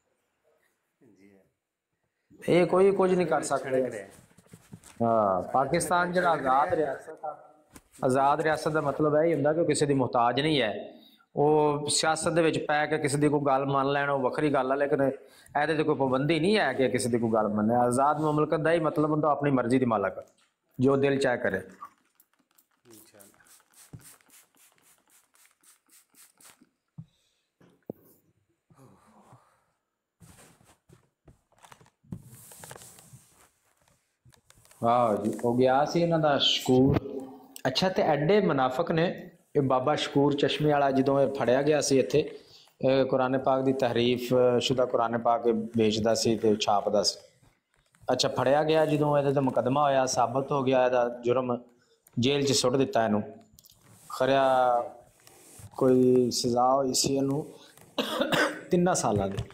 ਇਹ ਕੋਈ ਕੁਝ ਨਹੀਂ ਕਰ ਸਕਦੇ ਹਾਂ ਪਾਕਿਸਤਾਨ ਜਿਹੜਾ ਆਜ਼ਾਦ ਰਿਆਸਤ ਆ ਆਜ਼ਾਦ ਰਿਆਸਤ ਦਾ ਮਤਲਬ ਇਹ ਹੀ ਹੁੰਦਾ ਕਿ ਕਿਸੇ ਦੀ ਮੁਹਤਾਜ ਨਹੀਂ ਹੈ ਉਹ ਸਿਆਸਤ ਦੇ ਵਿੱਚ ਪੈ ਕੇ ਕਿਸੇ ਦੀ ਕੋਈ ਗੱਲ ਮੰਨ ਲੈਣ ਉਹ ਵੱਖਰੀ ਗੱਲ ਆ ਲੇਕਿਨ ਇਹਦੇ ਤੇ ਕੋਈ ਪਾਬੰਦੀ ਨਹੀਂ ਹੈ ਕਿ ਕਿਸੇ ਦੀ ਕੋਈ ਗੱਲ ਮੰਨੇ ਆਜ਼ਾਦ ਮੁਮਲਕਤ ਦਾ ਹੀ ਮਤਲਬ ਹੁੰਦਾ ਆਪਣੀ ਮਰਜ਼ੀ ਦੀ ਮਾਲਕ ਜੋ ਦਿਲ ਚਾਹੇ ਕਰੇ ਵਾਹ ਜੀ, ਹੋ ਗਿਆ ਸੀ ਇਹਨਾਂ ਦਾ ਸ਼ਕੂਰ। ਅੱਛਾ, ਤੇ ਐਡੇ ਮੁਨਾਫਕ ਨੇ ਇਹ ਬਾਬਾ ਸ਼ਕੂਰ ਚਸ਼ਮੇ ਵਾਲਾ, ਜਦੋਂ ਇਹ ਫੜਿਆ ਗਿਆ ਸੀ ਇੱਥੇ, ਇਹ ਕੁਰਾਨ ਪਾਕ ਦੀ ਤਹਰੀਫ ਸ਼ੁਦਾ ਕੁਰਾਨ ਪਾਕ ਵੇਚਦਾ ਸੀ ਤੇ ਛਾਪਦਾ ਸੀ। ਅੱਛਾ, ਫੜਿਆ ਗਿਆ ਜਦੋਂ, ਇਹਦੇ ਤੇ ਮੁਕੱਦਮਾ ਹੋਇਆ, ਸਾਬਤ ਹੋ ਗਿਆ ਇਹਦਾ ਜੁਰਮ, ਜੇਲ੍ਹ 'ਚ ਸੁੱਟ ਦਿੱਤਾ ਇਹਨੂੰ। ਖਰਿਆ ਕੋਈ ਸਜ਼ਾ ਹੋਈ ਸੀ ਇਹਨੂੰ ਤਿੰਨਾਂ ਸਾਲਾਂ ਦੀ।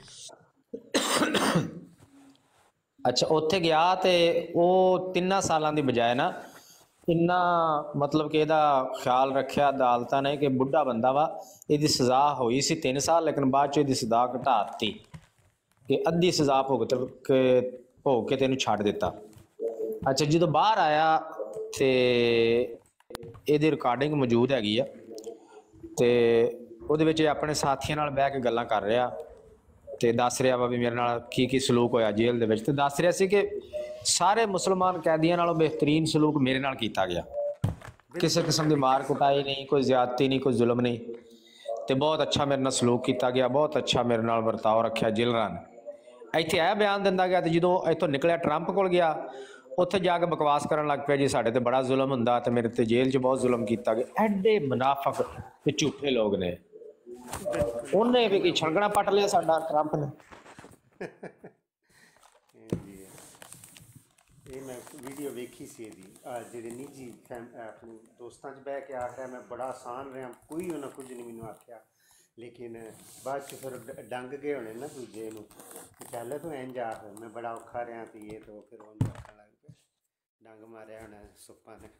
ਅੱਛਾ, ਉੱਥੇ ਗਿਆ ਤੇ ਉਹ ਤਿੰਨਾਂ ਸਾਲਾਂ ਦੀ ਬਜਾਏ ਨਾ ਇੰਨਾ ਮਤਲਬ ਕਿ ਇਹਦਾ ਖਿਆਲ ਰੱਖਿਆ ਅਦਾਲਤਾਂ ਨੇ ਕਿ ਬੁੱਢਾ ਬੰਦਾ ਵਾ, ਇਹਦੀ ਸਜ਼ਾ ਹੋਈ ਸੀ ਤਿੰਨ ਸਾਲ, ਲੇਕਿਨ ਬਾਅਦ 'ਚ ਇਹਦੀ ਸਜ਼ਾ ਘਟਾ ਦਿੱਤੀ ਕਿ ਅੱਧੀ ਸਜ਼ਾ ਭੁਗਤ ਕੇ ਭੋਗ ਕੇ ਤੈਨੂੰ ਛੱਡ ਦਿੱਤਾ। ਅੱਛਾ, ਜਦੋਂ ਬਾਹਰ ਆਇਆ ਤੇ ਇਹਦੀ ਰਿਕਾਰਡਿੰਗ ਮੌਜੂਦ ਹੈਗੀ ਆ, ਤੇ ਉਹਦੇ ਵਿੱਚ ਇਹ ਆਪਣੇ ਸਾਥੀਆਂ ਨਾਲ ਬਹਿ ਕੇ ਗੱਲਾਂ ਕਰ ਰਿਹਾ ਤੇ ਦੱਸ ਰਿਹਾ ਵਾ ਵੀ ਮੇਰੇ ਨਾਲ ਕੀ ਕੀ ਸਲੂਕ ਹੋਇਆ ਜੇਲ੍ਹ ਦੇ ਵਿੱਚ। ਤੇ ਦੱਸ ਰਿਹਾ ਸੀ ਕਿ ਸਾਰੇ ਮੁਸਲਮਾਨ ਕੈਦੀਆਂ ਨਾਲੋਂ ਬਿਹਤਰੀਨ ਸਲੂਕ ਮੇਰੇ ਨਾਲ ਕੀਤਾ ਗਿਆ, ਕਿਸੇ ਕਿਸਮ ਦੀ ਮਾਰ ਕੁਟਾਈ ਨਹੀਂ, ਕੋਈ ਜ਼ਿਆਦਤੀ ਨਹੀਂ, ਕੋਈ ਜ਼ੁਲਮ ਨਹੀਂ, ਤੇ ਬਹੁਤ ਅੱਛਾ ਮੇਰੇ ਨਾਲ ਸਲੂਕ ਕੀਤਾ ਗਿਆ, ਬਹੁਤ ਅੱਛਾ ਮੇਰੇ ਨਾਲ ਵਰਤਾਓ ਰੱਖਿਆ ਜੇਲਰਾਂ ਨੇ। ਇੱਥੇ ਆਇਆ ਬਿਆਨ ਦਿੰਦਾ ਗਿਆ, ਤੇ ਜਦੋਂ ਇੱਥੋਂ ਨਿਕਲਿਆ ਟਰੰਪ ਕੋਲ ਗਿਆ, ਉੱਥੇ ਜਾ ਕੇ ਬਕਵਾਸ ਕਰਨ ਲੱਗ ਪਿਆ ਜੀ ਸਾਡੇ ਤੇ ਬੜਾ ਜ਼ੁਲਮ ਹੁੰਦਾ ਤੇ ਮੇਰੇ ਤੇ ਜੇਲ੍ਹ 'ਚ ਬਹੁਤ ਜ਼ੁਲਮ ਕੀਤਾ ਗਿਆ। ਐਡੇ ਮੁਨਾਫਕ ਤੇ ਝੂਠੇ ਲੋਕ ਨੇ। ਉਹਨੇ ਵੀ ਕੀ ਛਣਗਣਾ ਪੱਟ ਲਿਆ ਸਾਡਾ ਟਰੰਪ ਨੇ। ਇਹ ਮੈਂ ਵੀਡੀਓ ਵੇਖੀ ਸੀ ਇਹਦੀ, ਆ ਜਿਹੜੇ ਨਿੱਜੀ ਫੈਮ ਆਪਣੇ ਦੋਸਤਾਂ 'ਚ ਬਹਿ ਕੇ ਆਖ ਰਿਹਾ ਮੈਂ ਬੜਾ ਆਸਾਨ ਰਿਹਾ, ਕੋਈ ਉਹਨਾਂ ਕੁਝ ਨਹੀਂ ਮੈਨੂੰ ਆਖਿਆ, ਲੇਕਿਨ ਬਾਅਦ 'ਚ ਫਿਰ ਡੰਗ ਗਏ ਹੋਣੇ ਨਾ ਦੂਜੇ ਨੂੰ, ਚੱਲ ਤੂੰ ਇੰਝ ਆਖ ਮੈਂ ਬੜਾ ਔਖਾ ਰਿਹਾ ਤੇ ਇਹ ਤੋਂ ਫਿਰ ਉਹਨੂੰ ਆਖਣ ਲੱਗ ਪਿਆ, ਡੰਗ ਮਾਰਿਆ ਹੋਣਾ ਸੁੱਪਾਂ ਨੇ।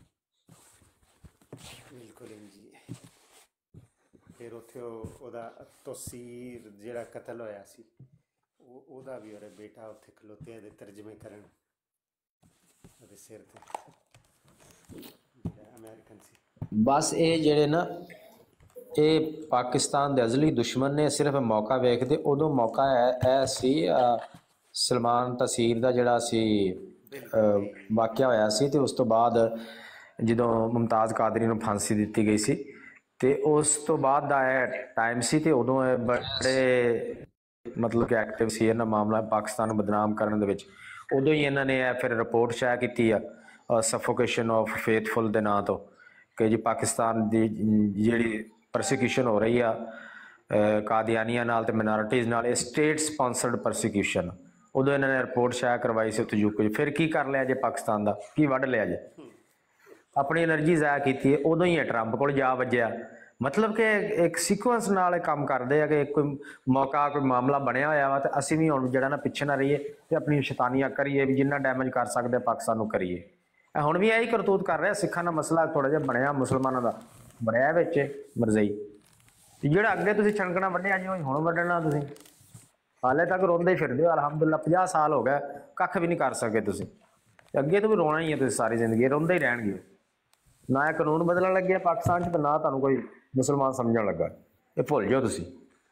ਬਿਲਕੁਲ ਇੰਜੀ। ਫਿਰ ਉੱਥੇ ਉਹਦਾ ਤਸੀਰ ਜਿਹੜਾ ਕਤਲ ਹੋਇਆ ਸੀ, ਉਹ ਉਹਦਾ ਵੀ ਉਹਦਾ ਬੇਟਾ ਉੱਥੇ ਖਲੋਤੇ ਦੇ ਤਰਜਮੇ ਕਰਨ ਉਹਦੇ ਸਿਰ ਤੇ, ਜਿਹੜਾ ਅਮਰੀਕਨ ਸੀ। ਬਸ ਇਹ ਜਿਹੜੇ ਨਾ ਇਹ ਪਾਕਿਸਤਾਨ ਦੇ ਅਜ਼ਲੀ ਦੁਸ਼ਮਣ ਨੇ, ਸਿਰਫ ਮੌਕਾ ਵੇਖਦੇ। ਉਦੋਂ ਮੌਕਾ ਇਹ ਸੀ ਸਲਮਾਨ ਤਸੀਰ ਦਾ ਜਿਹੜਾ ਸੀ ਵਾਕਿਆ ਹੋਇਆ ਸੀ, ਤੇ ਉਸ ਤੋਂ ਬਾਅਦ ਜਦੋਂ ਮੁਮਤਾਜ਼ ਕਾਦਰੀ ਨੂੰ ਫਾਂਸੀ ਦਿੱਤੀ ਗਈ ਸੀ, ਤੇ ਉਸ ਤੋਂ ਬਾਅਦ ਦਾ ਇਹ ਟਾਈਮ ਸੀ, ਤੇ ਉਦੋਂ ਇਹ ਬੜੇ ਮਤਲਬ ਕਿ ਐਕਟਿਵ ਸੀ ਇਹਨਾਂ ਮਾਮਲਾ ਪਾਕਿਸਤਾਨ ਨੂੰ ਬਦਨਾਮ ਕਰਨ ਦੇ ਵਿੱਚ। ਉਦੋਂ ਹੀ ਇਹਨਾਂ ਨੇ ਇਹ ਫਿਰ ਰਿਪੋਰਟ ਸ਼ਾਇਦ ਕੀਤੀ ਆ ਸਫੋਕੇਸ਼ਨ ਆਫ ਫੇਥਫੁਲ ਦੇ ਨਾਂ ਤੋਂ, ਕਿ ਜੀ ਪਾਕਿਸਤਾਨ ਦੀ ਜਿਹੜੀ ਪਰਸੀਕਿਊਸ਼ਨ ਹੋ ਰਹੀ ਆ ਕਾਦੀਆਨੀਆਂ ਨਾਲ ਤੇ ਮਿਨੋਰਿਟੀਜ਼ ਨਾਲ, ਇਹ ਸਟੇਟ ਸਪਾਂਸਰਡ ਪਰਸੀਕਿਊਸ਼ਨ। ਉਦੋਂ ਇਹਨਾਂ ਨੇ ਰਿਪੋਰਟ ਸ਼ਾਇਦ ਕਰਵਾਈ ਸੀ ਉੱਥੇ ਯੂਕੇ 'ਚ। ਫਿਰ ਕੀ ਕਰ ਲਿਆ ਜੇ ਪਾਕਿਸਤਾਨ ਦਾ, ਕੀ ਵੱਢ ਲਿਆ ਜੇ, ਆਪਣੀ એનર્ਜੀ ਜ਼ਾਇਆ ਕੀਤੀ ਹੈ। ਉਦੋਂ ਹੀ ਇਹ ਟਰੰਪ ਕੋਲ ਜਾ ਵੱਜਿਆ। ਮਤਲਬ ਕਿ ਇੱਕ ਸੀਕੁਐਂਸ ਨਾਲ ਇਹ ਕੰਮ ਕਰਦੇ ਆ ਕਿ ਕੋਈ ਮੌਕਾ ਕੋਈ ਮਾਮਲਾ ਬਣਿਆ ਹੋਇਆ ਵਾ, ਤੇ ਅਸੀਂ ਵੀ ਹੁਣ ਜਿਹੜਾ ਨਾ ਪਿੱਛੇ ਨਾ ਰਹੀਏ ਤੇ ਆਪਣੀ ਸ਼ੈਤਾਨੀਆਂ ਕਰੀਏ, ਵੀ ਜਿੰਨਾ ਡੈਮੇਜ ਕਰ ਸਕਦੇ ਪਾਕਿਸਤਾਨ ਨੂੰ ਕਰੀਏ। ਇਹ ਹੁਣ ਵੀ ਇਹੀ ਕਰਤੂਤ ਕਰ ਰਿਹਾ। ਸਿੱਖਾਂ ਦਾ ਮਸਲਾ ਥੋੜਾ ਜਿਹਾ ਬਣਿਆ, ਮੁਸਲਮਾਨਾਂ ਦਾ ਬਣਿਆ ਵਿੱਚ ਮਰਜ਼ਈ, ਤੇ ਜਿਹੜਾ ਅੱਗੇ ਤੁਸੀਂ ਛਣਕਣਾ ਵੱਢਿਆ ਜੀ ਹੁਣ ਵੱਢਣਾ ਤੁਸੀਂ। ਹਾਲੇ ਤੱਕ ਰੋਂਦੇ ਹੀ ਫਿਰਦੇ ਹੋ, ਅਲਹਮਦੁਲਿਲਾ ਪੰਜਾਹ ਸਾਲ ਹੋ ਗਏ, ਕੱਖ ਵੀ ਨਹੀਂ ਕਰ ਸਕੇ ਤੁਸੀਂ, ਤੇ ਅੱਗੇ ਤੋਂ ਵੀ ਰੋਣਾ ਹੀ ਹੈ ਤੁਸੀਂ ਸਾਰੀ ਜ਼ਿੰਦਗੀ, ਰੋਂਦੇ ਹੀ ਰਹਿਣਗੇ। ਨਾ ਇਹ ਕਾਨੂੰਨ ਬਦਲਣ ਲੱਗਿਆ ਪਾਕਿਸਤਾਨ 'ਚ, ਤੇ ਨਾ ਤੁਹਾਨੂੰ ਕੋਈ ਮੁਸਲਮਾਨ ਸਮਝਣ ਲੱਗਾ। ਇਹ ਭੁੱਲ ਜਾਓ ਤੁਸੀਂ।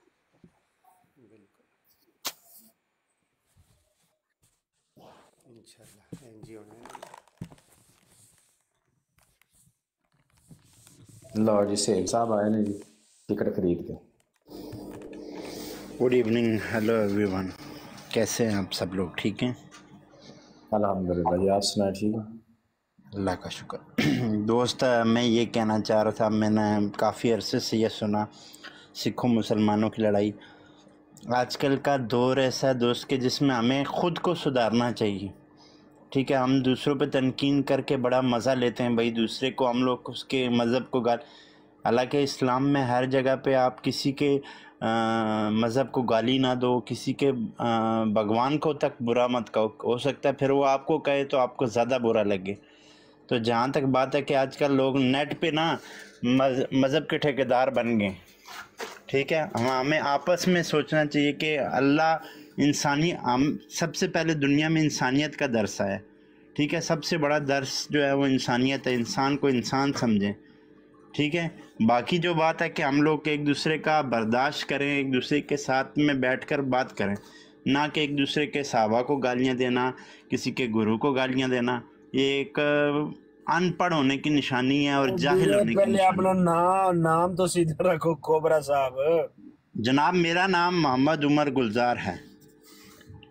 ਲਓ ਜੀ, ਸੇਬ ਸਾਹਿਬ ਆਏ ਨੇ ਜੀ टिकट खरीद के। गुड इवनिंग, हेलो एवरीवन, कैसे हैं आप सब लोग? ठीक हैं अल्हम्दुलिल्लाह जी, आप सुनाए? ठीक है, अल्लाह का शुक्र। दोस्त, मैं ये कहना चाह रहा था, मैंने काफ़ी अरसे से ये सुना सिखों मुसलमानों की लड़ाई। आजकल का दौर ऐसा है दोस्त कि जिसमें हमें ख़ुद को सुधारना चाहिए। ठीक है, हम दूसरों पे तनकीन करके बड़ा मज़ा लेते हैं भाई, दूसरे को हम लोग उसके मज़हब को गाल। हालांकि इस्लाम में हर जगह पे आप किसी के मज़हब को गाली ना दो, किसी के भगवान को तक बुरा मत कहो। हो सकता है फिर वो आपको कहे तो आपको ज़्यादा बुरा लगे। तो जहाँ तक बात है कि आजकल लोग नेट पे ना मज़हब के ठेकेदार बन गए। ठीक है, हम हमें आपस में सोचना चाहिए कि अल्लाह इंसानी, हम सबसे पहले दुनिया में इंसानियत का दर्स है। ठीक है, सबसे बड़ा दर्स जो है वो इंसानियत है, इंसान को इंसान समझें। ठीक है, बाकी जो बात है कि हम लोग एक दूसरे का बर्दाश्त करें, एक दूसरे के साथ में बैठकर बात करें, ना कि एक दूसरे के साहबा को गालियां देना, किसी के गुरु को गालियां देना। ये एक अनपढ़ होने की निशानी है और जाहिल होने की निशानी। अपना नाम नाम तो सीधा रखो कोबरा साहब। जनाब, मेरा नाम मोहम्मद उमर गुलजार है।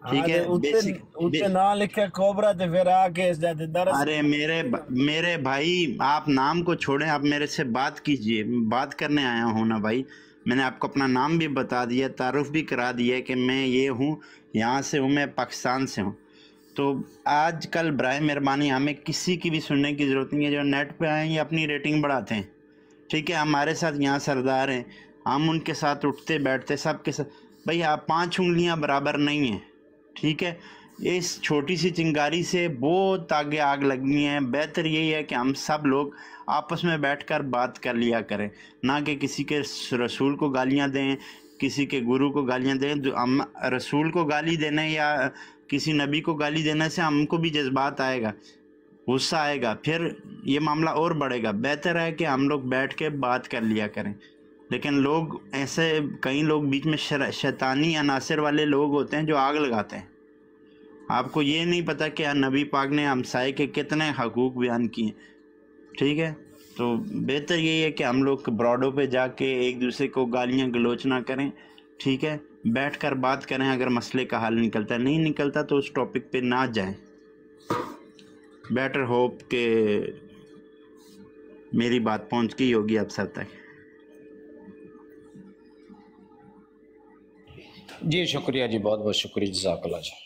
ठीक है बेसिक उत्ते ना लिखे कोबरा ते फिर आके इस जाते दरस। अरे मेरे मेरे भाई आप नाम को छोड़ें, आप मेरे से बात कीजिए, बात करने आया हूँ ना भाई। मैंने आपको अपना नाम भी बता दिया, तारुफ भी करा दिया कि मैं ये हूँ, यहाँ से हूँ, मैं पाकिस्तान से हूँ। तो आजकल बराए मेहरबानी हमें किसी की भी सुनने की ज़रूरत नहीं है। जो नेट पे आए ये अपनी रेटिंग बढ़ाते हैं, ठीक है। हमारे साथ यहाँ सरदार हैं, हम उनके साथ उठते बैठते सबके साथ। भाई आप पाँच उंगलियाँ बराबर नहीं हैं, ठीक है। इस छोटी सी चिंगारी से बहुत आगे आग लगनी है। बेहतर यही है कि हम सब लोग आपस में बैठकर बात कर लिया करें, ना कि किसी के रसूल को गालियां दें, किसी के गुरु को गालियां दें। जो हम रसूल को गाली देने या किसी नबी को गाली देने से हमको भी जज्बात आएगा, गुस्सा आएगा, फिर ये मामला और बढ़ेगा। बेहतर है कि हम लोग बैठ के बात कर लिया करें। लेकिन लोग ऐसे, कई लोग बीच में शैतानी अनासर वाले लोग होते हैं जो आग लगाते हैं। आपको ये नहीं पता कि नबी पाक ने हमसाए के कितने हकूक़ बयान किए, ठीक है। तो बेहतर यही है कि हम लोग ब्रॉडों पे जाके एक दूसरे को गालियाँ गलोच ना करें, ठीक है। बैठकर बात करें। अगर मसले का हल निकलता नहीं निकलता तो उस टॉपिक पे ना जाएं। बेटर होप के मेरी बात पहुंच गई होगी आप सब तक। जी शुक्रिया जी, बहुत बहुत शुक्रिया, जज़ाकल्लाह जी।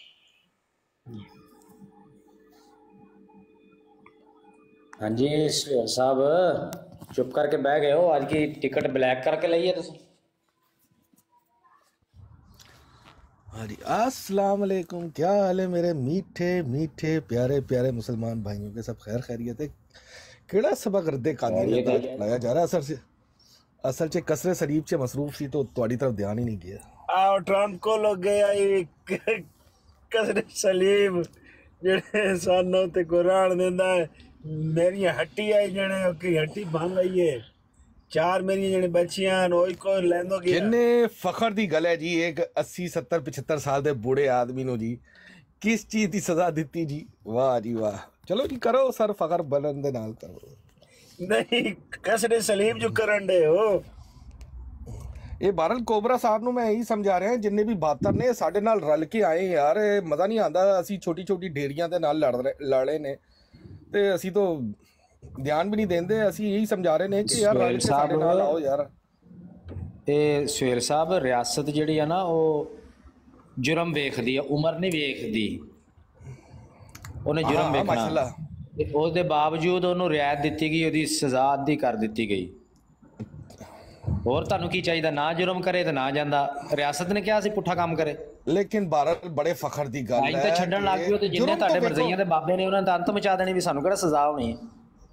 हाँ जी साहब चुप करके बह गए हो, आज की टिकट ब्लैक करके ली है तुम। हाँ जी अस्सलाम वालेकुम, क्या हाल है मेरे मीठे मीठे प्यारे प्यारे मुसलमान भाइयों के? सब खैर खैरियत है? केड़ा सबक रद्दे कादियानियत दा लाया जा रहा असल से असल च कसरे शरीफ च मसरूफ सी तो तुम्हारी तरफ ध्यान ही नहीं गया। आओ ट्रंप को लग गया ये कसरे सलीम जेड़े सानों ते कुरान देंदा है। मेरी हट्टी आई जने की हट्टी बन रही है, चार मेरी जने बच्चियां ओई को लेंदो गया। किन्ने फखर दी गल है जी, एक अस्सी सत्तर पचहत्तर साल दे बूढ़े आदमी नु जी किस चीज दी सजा दिती जी? वाह जी वाह, चलो जी करो सर फखर बुलंद दे नाल करो। नहीं कसरे सलीम जो करन दे हो ये बारल कोबरा साहब नु मैं यही समझा रहा जिन्ने भी बातर ने साडे नाल रल के आए यार, मजा नहीं आंदा। असी छोटी छोटी ढेरियां दे नाल लड़ लड़े ने ते असी तो ध्यान भी नहीं देंदे। असी यही समझा रहे ने कि यार रल के साडे नाल आओ यार। ए सुहेल साहब रियासत जिहड़ी है ना वो जुर्म वेखदी है, उम्र नहीं वेखदी। ਉਹਨੇ जुर्म वेखना, उसके बावजूद ਉਹਨੂੰ ਰਿਆਇਤ ਦਿੱਤੀ ਗਈ, ਉਹਦੀ ਸਜ਼ਾ ਅੱਧੀ ਕਰ ਦਿੱਤੀ ਗਈ। ਹੋਰ ਤੁਹਾਨੂੰ ਕੀ ਚਾਹੀਦਾ? ਨਾ जुर्म करे तो ना ਜਾਂਦਾ। ਰਿਆਸਤ ਨੇ ਕਿਹਾ ਸੀ ਪੁੱਠਾ ਕੰਮ ਕਰੇ। लेकिन भारत बड़े फखर दी गल है, तो छड्डण लग पियो ते जिन्ने ਤੁਹਾਡੇ ਮਰਜ਼ਈਆਂ ਦੇ ਬਾਬੇ ਨੇ ਉਹਨਾਂ ਨੇ ਅੰਤ ਮਚਾ ਦੇਣੀ, ਵੀ ਸਾਨੂੰ ਕਿਹੜਾ ਸਜ਼ਾ ਹੋਣੀ ਹੈ।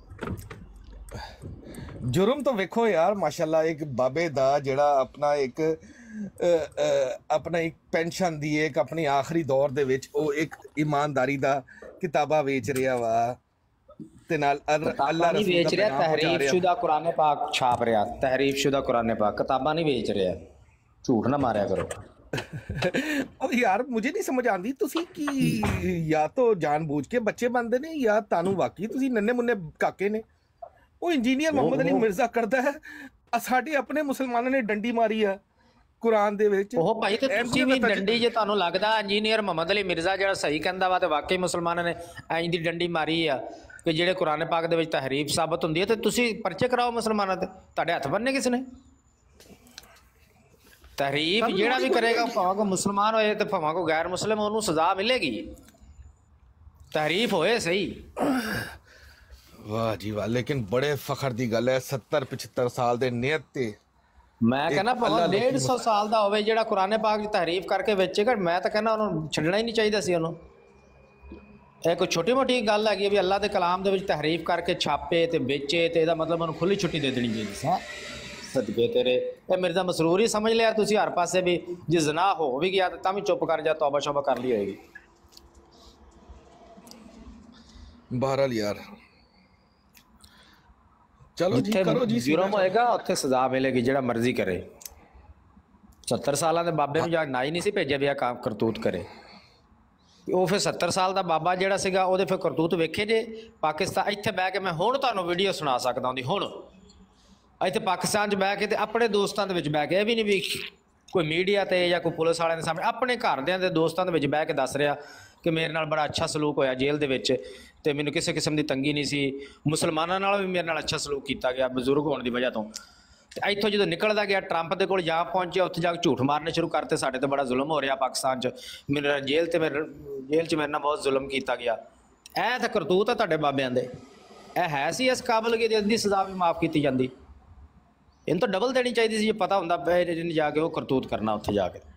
जुर्म तो वेखो यार माशाल्लाह, एक बाबे दा जेड़ा अपना एक अपना एक पेंशन दी एक अपनी आखिरी दौर दे विच ओ एक ईमानदारी दा किताबा वेच रहा वा ते नाल अल्लाह नहीं बेच रहा, तहरीफ शुदा कुरान पाक छाप रहा। तहरीफ शुदा कुरान पाक किताबा नहीं बेच रहा, झूठ ना मारिया करो। और यार मुझे नहीं समझ आती तुसी की या तो जानबूझ के बच्चे बनते ने या तानू वाकई तुसी नन्हे मुन्ने काके ने। वो इंजीनियर मोहम्मद अली मिर्जा करता है, साडे अपने मुसलमानों ने डंडी मारी है कुरान दे विच। ओह भाई ते तुसी भी डंडी जे तानू लगदा इंजीनियर मोहम्मद अली मिर्जा जेड़ा सही कहंदा वा ते वाकई मुसलमानों ने इंज दी डंडी मारी है कि जेड़े कुरान पाक दे विच तहरीफ साबित हुंदी है, ते तुसी परचे कराओ मुसलमानों ते, तुहाडे हथ बनने किसने? तहरीफ जेड़ा भी करेगा भावें को मुसलमान होए ते भावें को गैर मुस्लिम, ओनू सजा मिलेगी। तहरीफ होए सही। वाह जी वाह, लेकिन बड़े फखर दी गल है सत्तर पचहत्तर साल दे नियत ते मैं कहना भावें डेढ़ सौ साल दा होवे जेड़ा कुरान पाक दी तहरीफ करके बेचेगा, मैं तो कहना उन्होंने छड्डना ही नहीं चाहिए सी। उन्होंने ਇਹ ਕੋਈ ਛੋਟੀ ਮੋਟੀ ਗੱਲ ਹੈਗੀ ਵੀ ਅੱਲਾ ਦੇ ਕਲਾਮ ਦੇ ਵਿੱਚ ਤਹਰੀਫ ਕਰਕੇ ਛਾਪੇ ਤੇ ਵੇਚੇ ਤੇ ਇਹਦਾ ਮਤਲਬ ਉਹਨੂੰ ਖੁੱਲੀ ਛੁੱਟੀ ਦੇ ਦੇਣੀ ਚਾਹੀਦੀ ਸੀ। ਸਦਕੇ ਤੇਰੇ ਇਹ ਮਿਰਜ਼ਾ ਮਸਰੂਰ ਹੀ ਸਮਝ ਲਿਆ ਤੁਸੀਂ ਹਰ ਪਾਸੇ ਵੀ ਜੇ ਜ਼ਨਾ ਹੋ ਵੀ ਗਿਆ ਤਾਂ ਵੀ ਚੁੱਪ ਕਰ ਜਾ, ਤੌਬਾ ਸ਼ੌਬਾ ਕਰ ਲਈ ਹੋਏਗੀ। ਬਹਰਹਾਲ ਯਾਰ ਚਲੋ ਜੀ ਕਰੋ ਜੀ, जुर्म ਹੋਏਗਾ ਉੱਥੇ ਸਜ਼ਾ ਮਿਲੇਗੀ ਜਿਹੜਾ ਮਰਜ਼ੀ ਕਰੇ। ਸੱਤਰ ਸਾਲਾਂ ਦੇ ਬਾਬੇ ਨੂੰ ਜਾ ਨਾ ਹੀ ਨਹੀਂ ਸੀ ਭੇਜਿਆ ਵੀ ਆ ਕੰਮ ਕਰਤੂਤ ਕਰੇ। ਉਹ ਫਿਰ ਸੱਤਰ ਸਾਲ ਦਾ ਬਾਬਾ ਜਿਹੜਾ ਸੀਗਾ ਉਹਦੇ ਫਿਰ ਕਰਤੂਤ ਵੇਖੇ ਜੇ ਪਾਕਿਸਤਾਨ। ਇੱਥੇ ਬਹਿ ਕੇ ਮੈਂ ਹੁਣ ਤੁਹਾਨੂੰ ਵੀਡੀਓ ਸੁਣਾ ਸਕਦਾ ਹੁੰਦੀ, ਹੁਣ ਇੱਥੇ ਪਾਕਿਸਤਾਨ 'ਚ ਬਹਿ ਕੇ ਤੇ ਆਪਣੇ ਦੋਸਤਾਂ ਦੇ ਵਿੱਚ ਬਹਿ ਕੇ, ਇਹ ਵੀ ਨਹੀਂ ਵੀ ਕੋਈ ਮੀਡੀਆ ਤੇ ਜਾਂ ਕੋਈ ਪੁਲਿਸ ਵਾਲਿਆਂ ਦੇ ਸਾਹਮਣੇ, ਆਪਣੇ ਘਰਦਿਆਂ ਦੇ ਦੋਸਤਾਂ ਦੇ ਵਿੱਚ ਬਹਿ ਕੇ ਦੱਸ ਰਿਹਾ ਕਿ ਮੇਰੇ ਨਾਲ ਬੜਾ ਅੱਛਾ ਸਲੂਕ ਹੋਇਆ ਜੇਲ੍ਹ ਦੇ ਵਿੱਚ ਤੇ ਮੈਨੂੰ ਕਿਸੇ ਕਿਸਮ ਦੀ ਤੰਗੀ ਨਹੀਂ ਸੀ, ਮੁਸਲਮਾਨਾਂ ਨਾਲ ਵੀ ਮੇਰੇ ਨਾਲ ਅੱਛਾ ਸਲੂਕ ਕੀਤਾ ਗਿਆ ਬਜ਼ੁਰਗ ਹੋਣ ਦੀ ਵਜ੍ਹਾ ਤੋਂ। ਤੇ ਇੱਥੋਂ ਜਦੋਂ ਨਿਕਲਦਾ ਗਿਆ ਟਰੰਪ ਦੇ ਕੋਲ ਜਾ ਪਹੁੰਚਿਆ, ਉੱਥੇ ਜਾ ਕੇ ਝੂਠ ਮਾਰਨੇ ਸ਼ੁਰੂ ਕਰਤੇ, ਸਾਡੇ ਤੇ ਬੜਾ ਜ਼ੁਲਮ ਹੋ ਰਿਹਾ ਪਾਕਿਸਤਾਨ 'ਚ, ਮੇਰੇ ਜੇਲ੍ਹ ਤੇ ਮੇਰੇ ਜੇਲ੍ਹ 'ਚ ਮੇਰੇ ਨਾਲ ਬਹੁਤ ਜ਼ੁਲਮ ਕੀਤਾ ਗਿਆ। ਇਹ ਤਾਂ ਕਰਤੂਤ ਆ ਤੁਹਾਡੇ ਬਾਬਿਆਂ ਦੇ। ਇਹ ਹੈ ਸੀ ਇਸ ਕਾਬਲ ਕਿ ਅੱਧੀ ਸਜ਼ਾ ਵੀ ਮਾਫ਼ ਕੀਤੀ ਜਾਂਦੀ, ਇਹਨੂੰ ਤਾਂ ਡਬਲ ਦੇਣੀ ਚਾਹੀਦੀ ਸੀ ਜੇ ਪਤਾ ਹੁੰਦਾ ਇਹਨੇ ਜਾ ਕੇ ਉਹ ਕਰਤੂਤ ਕਰਨਾ ਉੱਥੇ ਜਾ ਕੇ।